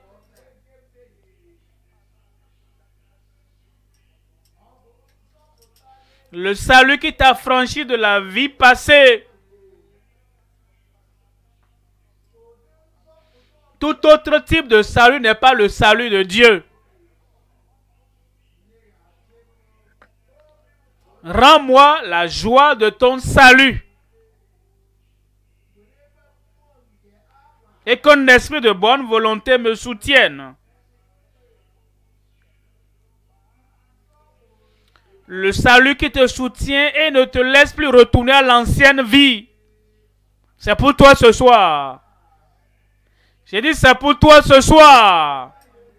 Le salut qui t'a franchi de la vie passée. Tout autre type de salut n'est pas le salut de Dieu. Rends-moi la joie de ton salut. Et qu'un esprit de bonne volonté me soutienne. Le salut qui te soutient et ne te laisse plus retourner à l'ancienne vie. C'est pour toi ce soir. J'ai dit c'est pour toi ce soir.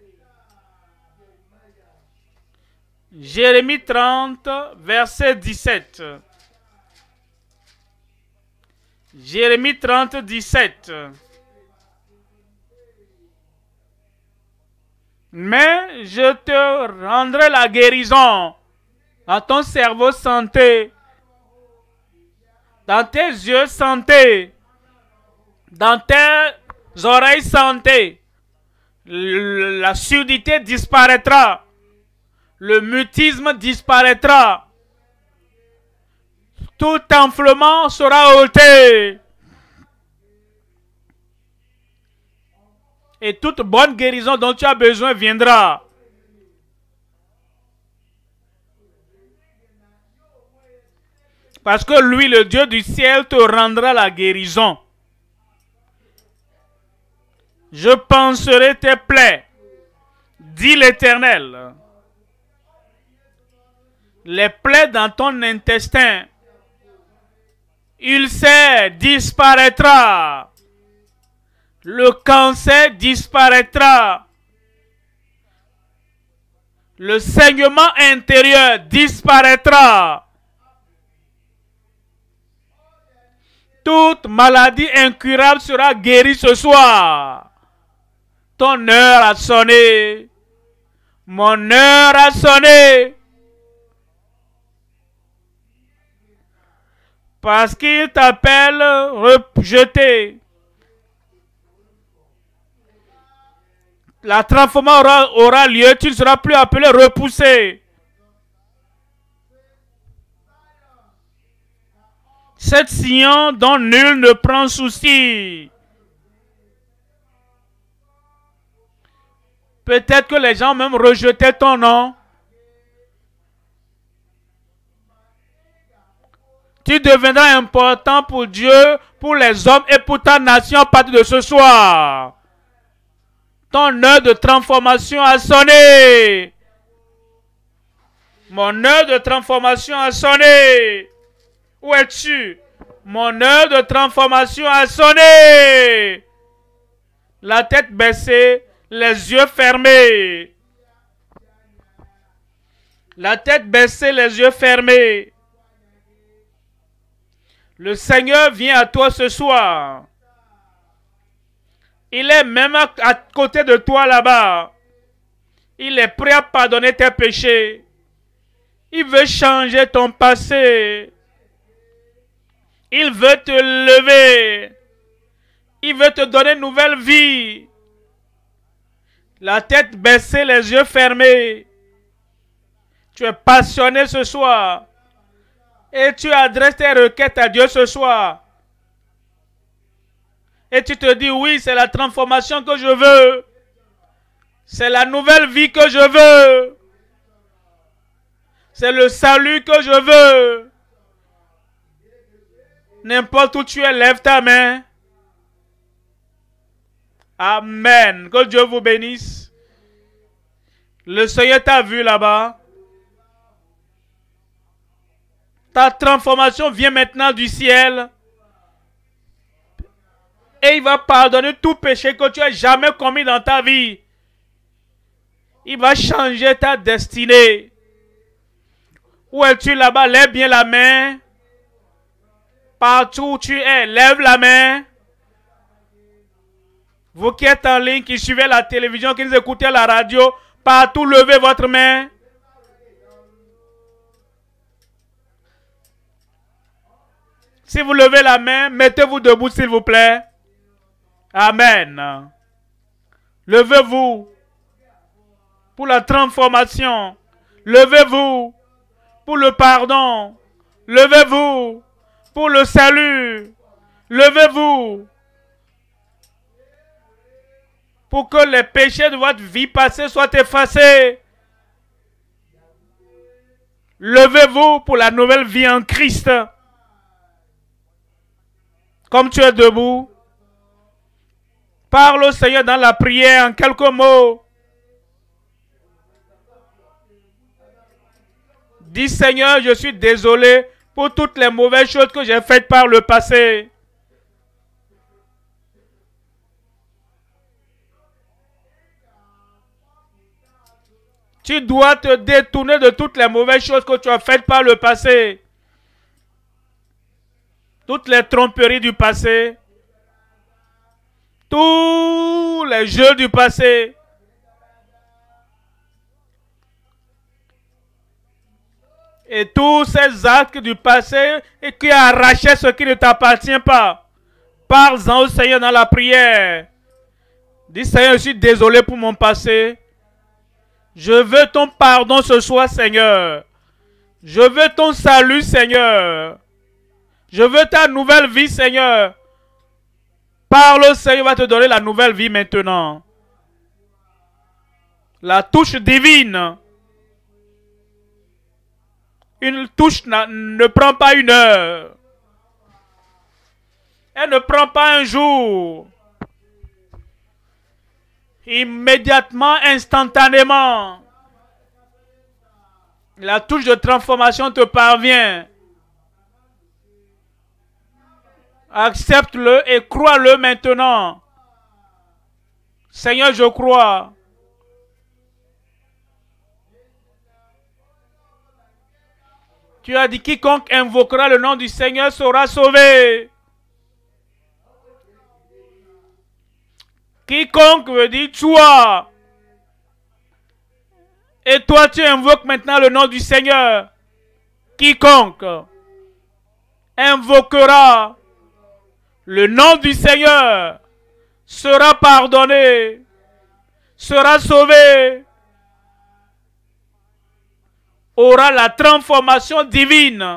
Jérémie trente, verset dix-sept. Jérémie trente, dix-sept. Mais je te rendrai la guérison dans ton cerveau santé, dans tes yeux santé, dans tes oreilles santé. La surdité disparaîtra. Le mutisme disparaîtra. Tout enflement sera ôté. Et toute bonne guérison dont tu as besoin viendra. Parce que lui, le Dieu du ciel, te rendra la guérison. Je panserai tes plaies, dit l'Éternel. Les plaies dans ton intestin, ulcère disparaîtra. Le cancer disparaîtra. Le saignement intérieur disparaîtra. Toute maladie incurable sera guérie ce soir. Ton heure a sonné. Mon heure a sonné. Parce qu'il t'appelle rejeté. La transformation aura, aura lieu, tu ne seras plus appelé repoussé. Cette Sion dont nul ne prend souci. Peut-être que les gens même rejetaient ton nom. Tu deviendras important pour Dieu, pour les hommes et pour ta nation à partir de ce soir. Ton heure de transformation a sonné. Mon heure de transformation a sonné. Où es-tu? Mon heure de transformation a sonné. La tête baissée, les yeux fermés. La tête baissée, les yeux fermés. Le Seigneur vient à toi ce soir. Il est même à, à côté de toi là-bas. Il est prêt à pardonner tes péchés. Il veut changer ton passé. Il veut te lever. Il veut te donner une nouvelle vie. La tête baissée, les yeux fermés. Tu es passionné ce soir. Et tu adresses tes requêtes à Dieu ce soir. Et tu te dis, oui, c'est la transformation que je veux. C'est la nouvelle vie que je veux. C'est le salut que je veux. N'importe où tu es, lève ta main. Amen. Que Dieu vous bénisse. Le Seigneur t'a vu là-bas. Ta transformation vient maintenant du ciel. Et il va pardonner tout péché que tu as jamais commis dans ta vie. Il va changer ta destinée. Où es-tu là-bas? Lève bien la main. Partout où tu es, lève la main. Vous qui êtes en ligne, qui suivez la télévision, qui nous écoutez à la radio, partout, levez votre main. Si vous levez la main, mettez-vous debout s'il vous plaît. Amen. Levez-vous pour la transformation. Levez-vous pour le pardon. Levez-vous pour le salut. Levez-vous pour que les péchés de votre vie passée soient effacés. Levez-vous pour la nouvelle vie en Christ. Comme tu es debout, parle au Seigneur dans la prière en quelques mots. Dis Seigneur, je suis désolé pour toutes les mauvaises choses que j'ai faites par le passé. Tu dois te détourner de toutes les mauvaises choses que tu as faites par le passé. Toutes les tromperies du passé. Tous les jeux du passé. Et tous ces actes du passé et qui arrachaient ce qui ne t'appartient pas. Parle-en au Seigneur dans la prière. Dis Seigneur, je suis désolé pour mon passé. Je veux ton pardon ce soir, Seigneur. Je veux ton salut, Seigneur. Je veux ta nouvelle vie, Seigneur. Parle au Seigneur, il va te donner la nouvelle vie maintenant. La touche divine. Une touche ne prend pas une heure. Elle ne prend pas un jour. Immédiatement, instantanément. La touche de transformation te parvient. Accepte-le et crois-le maintenant. Seigneur, je crois. Tu as dit quiconque invoquera le nom du Seigneur sera sauvé. Quiconque veut dire toi. Et toi tu invoques maintenant le nom du Seigneur. Quiconque invoquera le nom du Seigneur sera pardonné, sera sauvé, aura la transformation divine.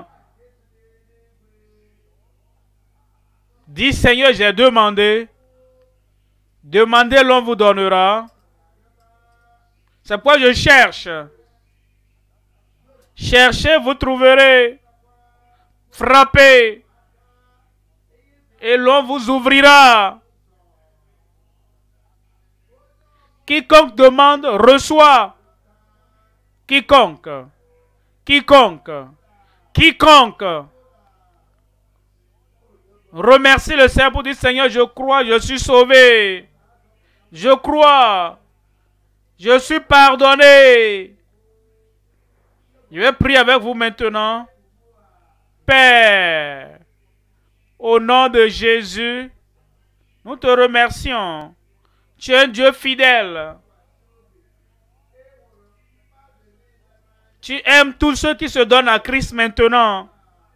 Dis Seigneur, j'ai demandé. Demandez, l'on vous donnera. C'est pourquoi je cherche. Cherchez, vous trouverez. Frappez. Et l'on vous ouvrira. Quiconque demande, reçoit. Quiconque. Quiconque. Quiconque. Remercie le Seigneur pour dire, Seigneur, je crois, je suis sauvé. Je crois. Je suis pardonné. Je vais prier avec vous maintenant. Père, au nom de Jésus, nous te remercions. Tu es un Dieu fidèle. Tu aimes tous ceux qui se donnent à Christ maintenant.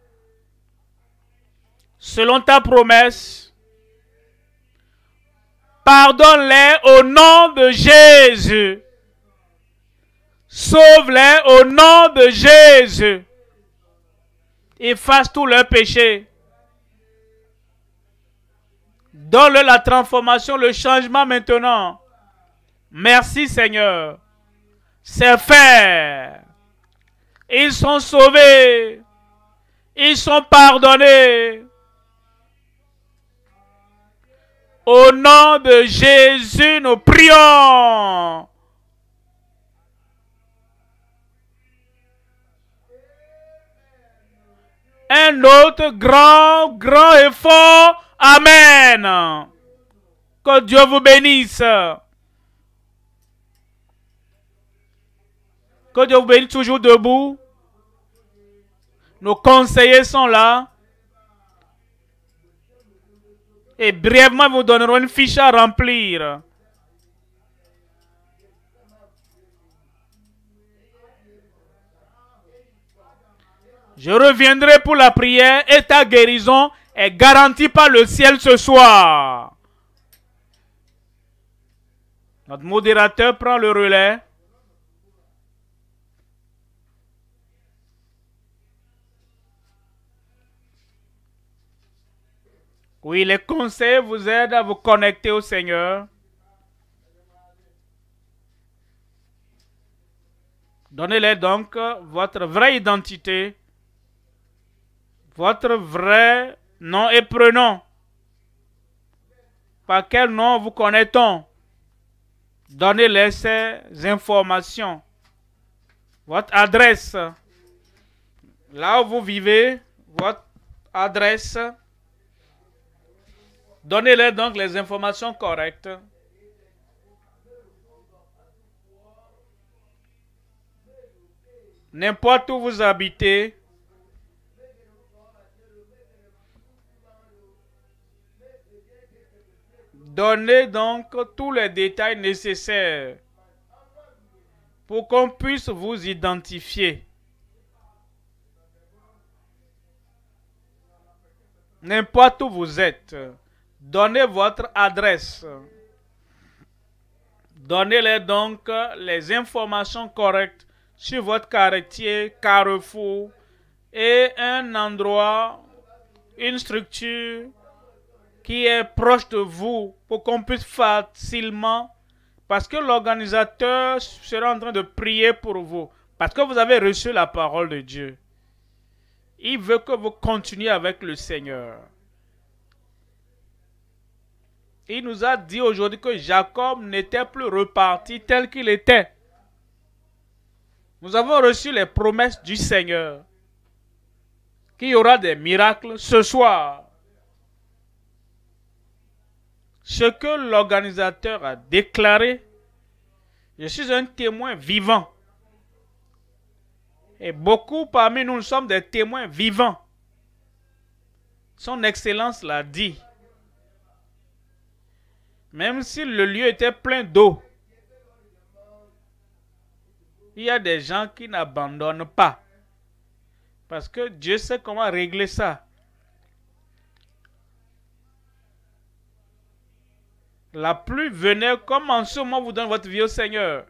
Selon ta promesse, pardonne-les au nom de Jésus. Sauve-les au nom de Jésus. Efface tous leurs péchés. Donne-leur la transformation, le changement maintenant. Merci Seigneur. C'est fait. Ils sont sauvés. Ils sont pardonnés. Au nom de Jésus, nous prions. Un autre grand, grand effort. Amen. Que Dieu vous bénisse. Que Dieu vous bénisse toujours debout. Nos conseillers sont là. Et brièvement, ils vous donneront une fiche à remplir. Je reviendrai pour la prière et ta guérison est garantie par le ciel ce soir. Notre modérateur prend le relais. Oui, les conseils vous aident à vous connecter au Seigneur. Donnez-les donc votre vraie identité, votre vrai nom et prénom. Par quel nom vous connaît-on? Donnez-les ces informations. Votre adresse. Là où vous vivez, votre adresse. Donnez-les donc les informations correctes. N'importe où vous habitez. Donnez donc tous les détails nécessaires pour qu'on puisse vous identifier. N'importe où vous êtes. Donnez votre adresse. Donnez-les donc les informations correctes sur votre quartier, carrefour et un endroit, une structure qui est proche de vous pour qu'on puisse facilement, parce que l'organisateur sera en train de prier pour vous, parce que vous avez reçu la parole de Dieu. Il veut que vous continuiez avec le Seigneur. Il nous a dit aujourd'hui que Jacob n'était plus reparti tel qu'il était. Nous avons reçu les promesses du Seigneur qu'il y aura des miracles ce soir. Ce que l'organisateur a déclaré, je suis un témoin vivant. Et beaucoup parmi nous, nous sommes des témoins vivants. Son Excellence l'a dit. Même si le lieu était plein d'eau, il y a des gens qui n'abandonnent pas. Parce que Dieu sait comment régler ça. La pluie venait comme en ce moment vous donne votre vie au Seigneur.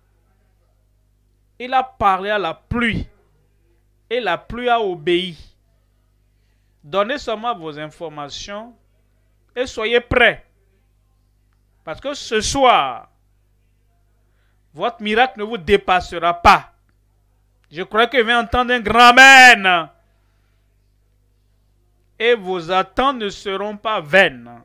Il a parlé à la pluie. Et la pluie a obéi. Donnez seulement vos informations et soyez prêts. Parce que ce soir, votre miracle ne vous dépassera pas. Je crois que je vais entendre un grand amen. Et vos attentes ne seront pas vaines.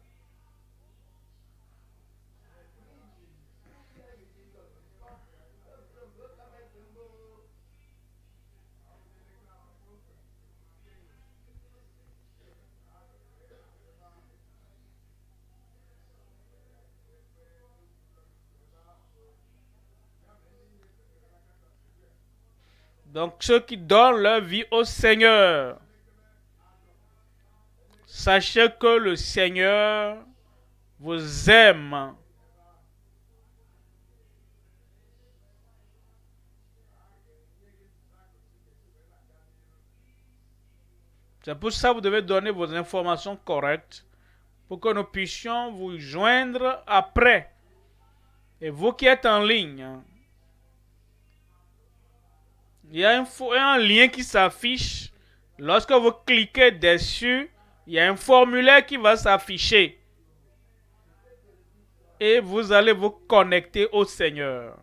Donc ceux qui donnent leur vie au Seigneur, sachez que le Seigneur vous aime. C'est pour ça que vous devez donner vos informations correctes pour que nous puissions vous joindre après. Et vous qui êtes en ligne, il y a un, un lien qui s'affiche. Lorsque vous cliquez dessus, il y a un formulaire qui va s'afficher. Et vous allez vous connecter au Seigneur.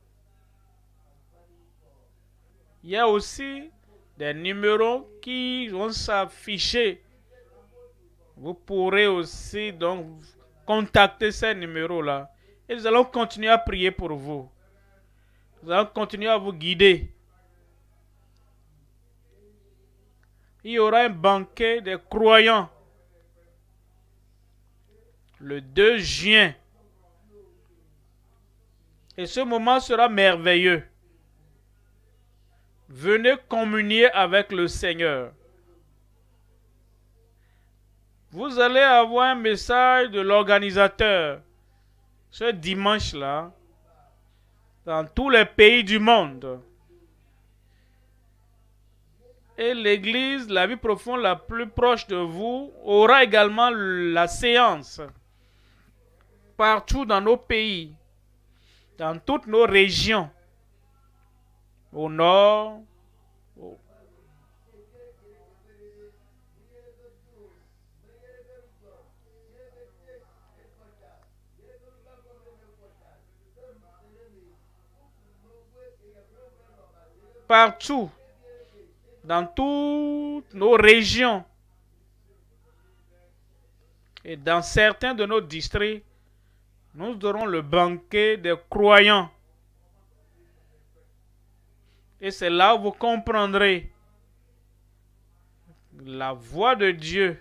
Il y a aussi des numéros qui vont s'afficher. Vous pourrez aussi donc contacter ces numéros-là. Et nous allons continuer à prier pour vous. Nous allons continuer à vous guider. Il y aura un banquet des croyants le deux juin. Et ce moment sera merveilleux. Venez communier avec le Seigneur. Vous allez avoir un message de l'organisateur ce dimanche-là dans tous les pays du monde. Et l'église, la vie profonde la plus proche de vous, aura également la séance partout dans nos pays, dans toutes nos régions, au nord, au partout, dans toutes nos régions et dans certains de nos districts, nous aurons le banquet des croyants. Et c'est là où vous comprendrez la voix de Dieu.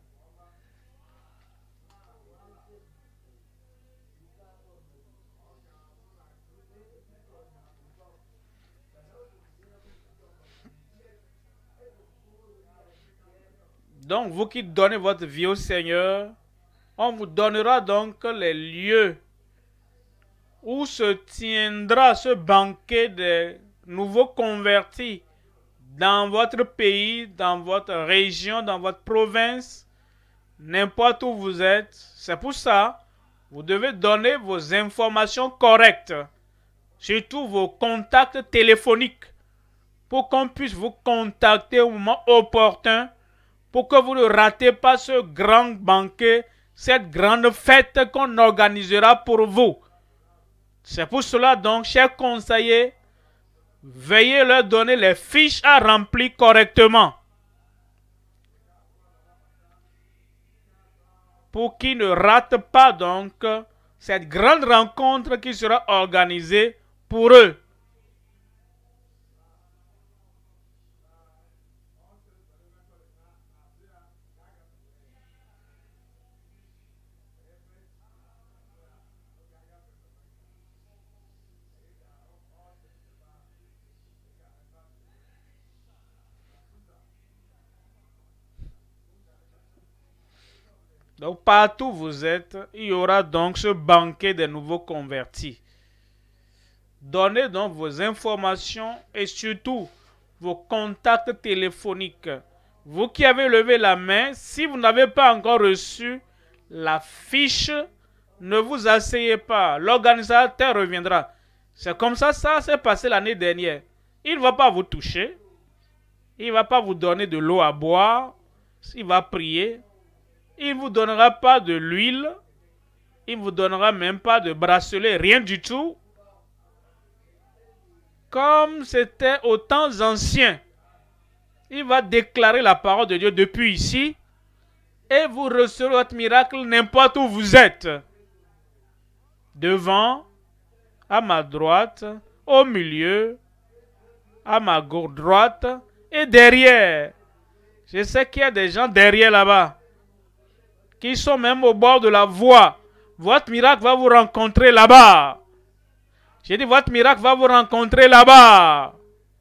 Donc, vous qui donnez votre vie au Seigneur, on vous donnera donc les lieux où se tiendra ce banquet des nouveaux convertis dans votre pays, dans votre région, dans votre province, n'importe où vous êtes. C'est pour ça, vous devez donner vos informations correctes, surtout vos contacts téléphoniques, pour qu'on puisse vous contacter au moment opportun, pour que vous ne ratez pas ce grand banquet, cette grande fête qu'on organisera pour vous. C'est pour cela donc, chers conseillers, veuillez leur donner les fiches à remplir correctement, pour qu'ils ne ratent pas donc cette grande rencontre qui sera organisée pour eux. Donc partout où vous êtes, il y aura donc ce banquet des nouveaux convertis. Donnez donc vos informations et surtout vos contacts téléphoniques. Vous qui avez levé la main, si vous n'avez pas encore reçu la fiche, ne vous asseyez pas. L'organisateur reviendra. C'est comme ça, ça s'est passé l'année dernière. Il ne va pas vous toucher. Il ne va pas vous donner de l'eau à boire. Il va prier. Il ne vous donnera pas de l'huile. Il ne vous donnera même pas de bracelet, rien du tout. Comme c'était aux temps anciens. Il va déclarer la parole de Dieu depuis ici. Et vous recevrez votre miracle n'importe où vous êtes. Devant, à ma droite, au milieu, à ma gauche droite et derrière. Je sais qu'il y a des gens derrière là-bas qui sont même au bord de la voie. Votre miracle va vous rencontrer là-bas. J'ai dit, votre miracle va vous rencontrer là-bas.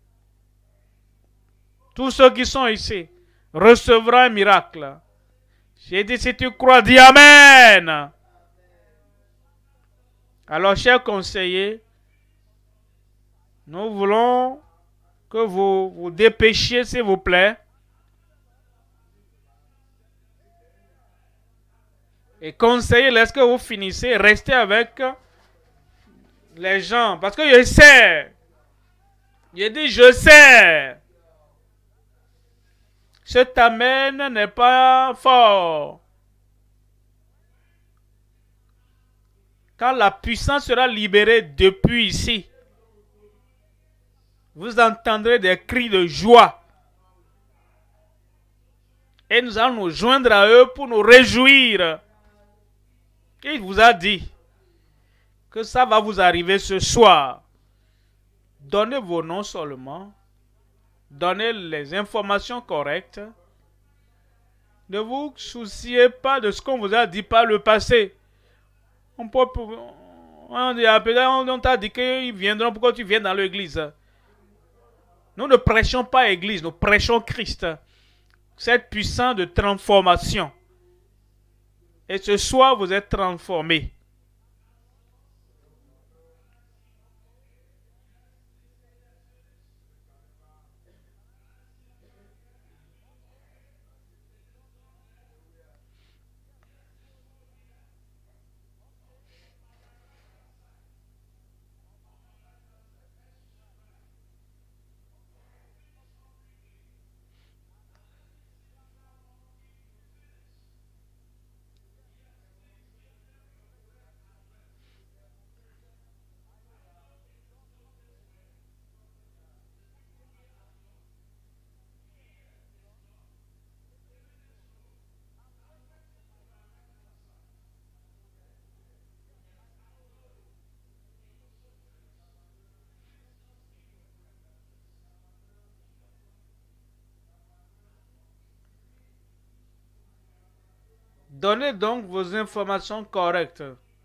Tous ceux qui sont ici recevront un miracle. J'ai dit, si tu crois, dis Amen. Alors, chers conseillers, nous voulons que vous vous dépêchiez, s'il vous plaît. Et conseillez, lorsque vous finissez, restez avec les gens. Parce que je sais. J'ai dit, je sais. Cet amen n'est pas fort. Quand la puissance sera libérée depuis ici, vous entendrez des cris de joie. Et nous allons nous joindre à eux pour nous réjouir. Il vous a dit que ça va vous arriver ce soir. Donnez vos noms seulement. Donnez les informations correctes. Ne vous souciez pas de ce qu'on vous a dit par le passé. On peut, on t'a dit qu'ils viendront, pourquoi tu viens dans l'église? Nous ne prêchons pas l'église, nous prêchons Christ. Cette puissance de transformation. Et ce soir, vous êtes transformés. Donnez donc vos informations correctes.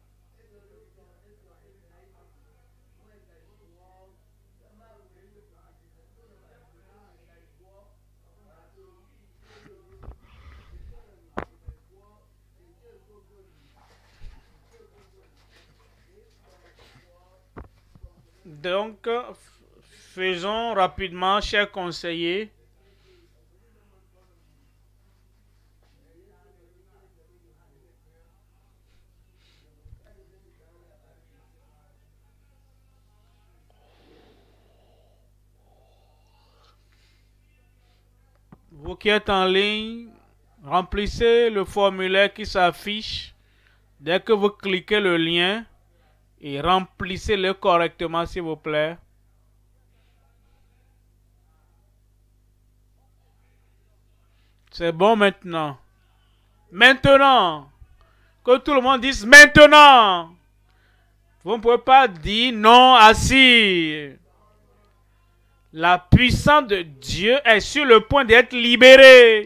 Donc, faisons rapidement, chers conseillers. Vous qui êtes en ligne, remplissez le formulaire qui s'affiche. Dès que vous cliquez le lien, et remplissez-le correctement, s'il vous plaît. C'est bon maintenant. Maintenant. Que tout le monde dise maintenant. Vous ne pouvez pas dire non assis. La puissance de Dieu est sur le point d'être libérée.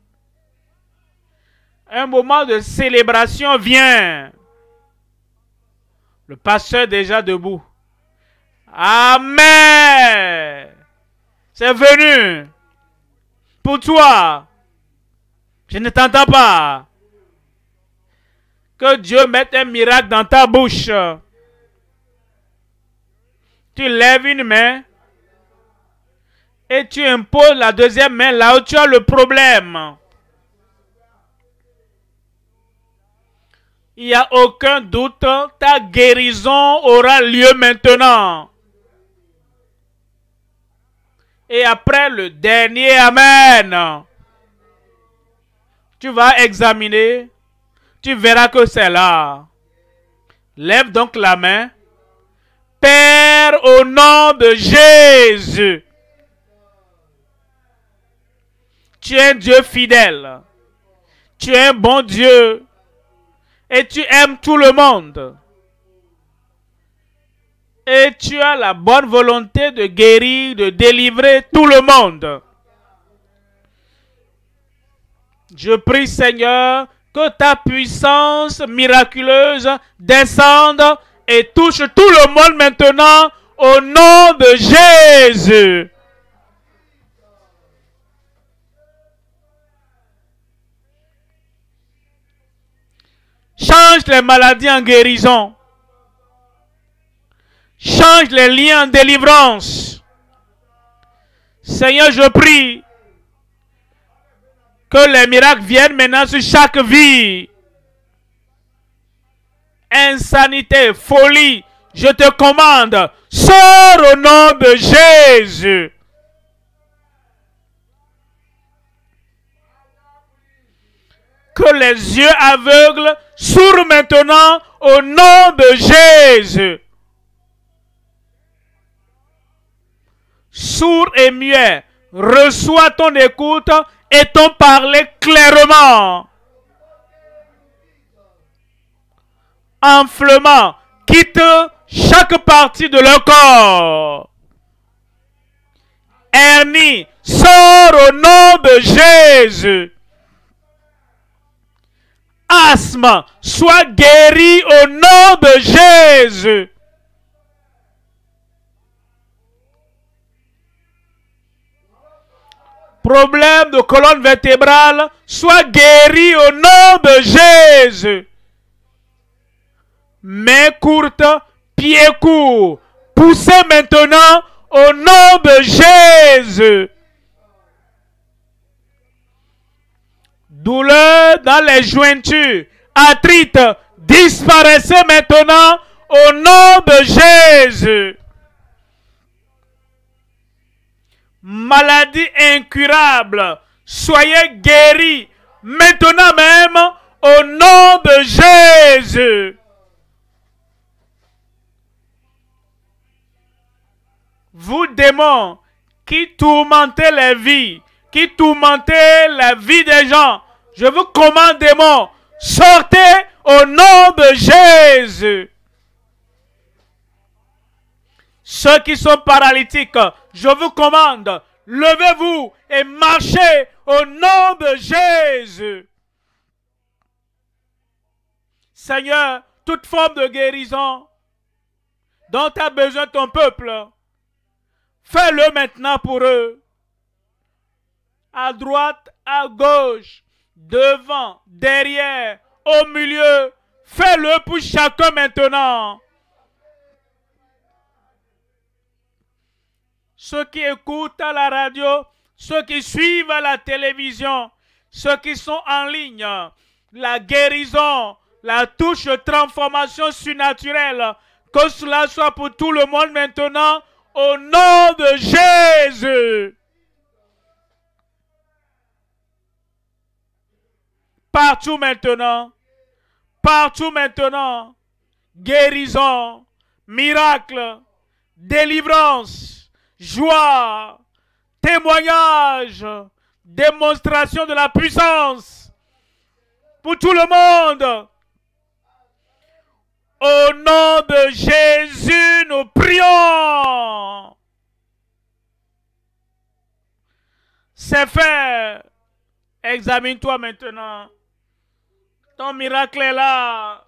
Un moment de célébration vient. Le pasteur est déjà debout. Amen. C'est venu. Pour toi. Je ne t'entends pas. Que Dieu mette un miracle dans ta bouche. Tu lèves une main. Et tu imposes la deuxième main là où tu as le problème. Il n'y a aucun doute, ta guérison aura lieu maintenant. Et après le dernier Amen, tu vas examiner, tu verras que c'est là. Lève donc la main. Père, au nom de Jésus, tu es un Dieu fidèle. Tu es un bon Dieu. Et tu aimes tout le monde. Et tu as la bonne volonté de guérir, de délivrer tout le monde. Je prie, Seigneur, que ta puissance miraculeuse descende et touche tout le monde maintenant au nom de Jésus. Change les maladies en guérison. Change les liens en délivrance. Seigneur, je prie que les miracles viennent maintenant sur chaque vie. Insanité, folie, je te commande, sors au nom de Jésus. Que les yeux aveugles s'ouvrent maintenant au nom de Jésus. Sourd et muet, reçois ton écoute et t'ont parlé clairement. Enflement quitte chaque partie de leur corps. Hernie sort au nom de Jésus. Asthme soit guéri au nom de Jésus. Problème de colonne vertébrale soit guéri au nom de Jésus. Main courte, pied court, poussez maintenant au nom de Jésus. Douleur dans les jointures, arthrite, disparaissez maintenant au nom de Jésus. Maladie incurable, soyez guéris maintenant même au nom de Jésus. Vous démons qui tourmentez les vies, qui tourmentez la vie des gens, je vous commande, démons, sortez au nom de Jésus. Ceux qui sont paralytiques, je vous commande, levez-vous et marchez au nom de Jésus. Seigneur, toute forme de guérison dont a besoin ton peuple, fais-le maintenant pour eux. À droite, à gauche, devant, derrière, au milieu, fais-le pour chacun maintenant. Ceux qui écoutent à la radio, ceux qui suivent à la télévision, ceux qui sont en ligne, la guérison, la touche de transformation surnaturelle, que cela soit pour tout le monde maintenant, au nom de Jésus. Partout maintenant, partout maintenant, guérison, miracle, délivrance, joie, témoignage, démonstration de la puissance pour tout le monde. Au nom de Jésus, nous prions. C'est fait. Examine-toi maintenant. Ton miracle est là.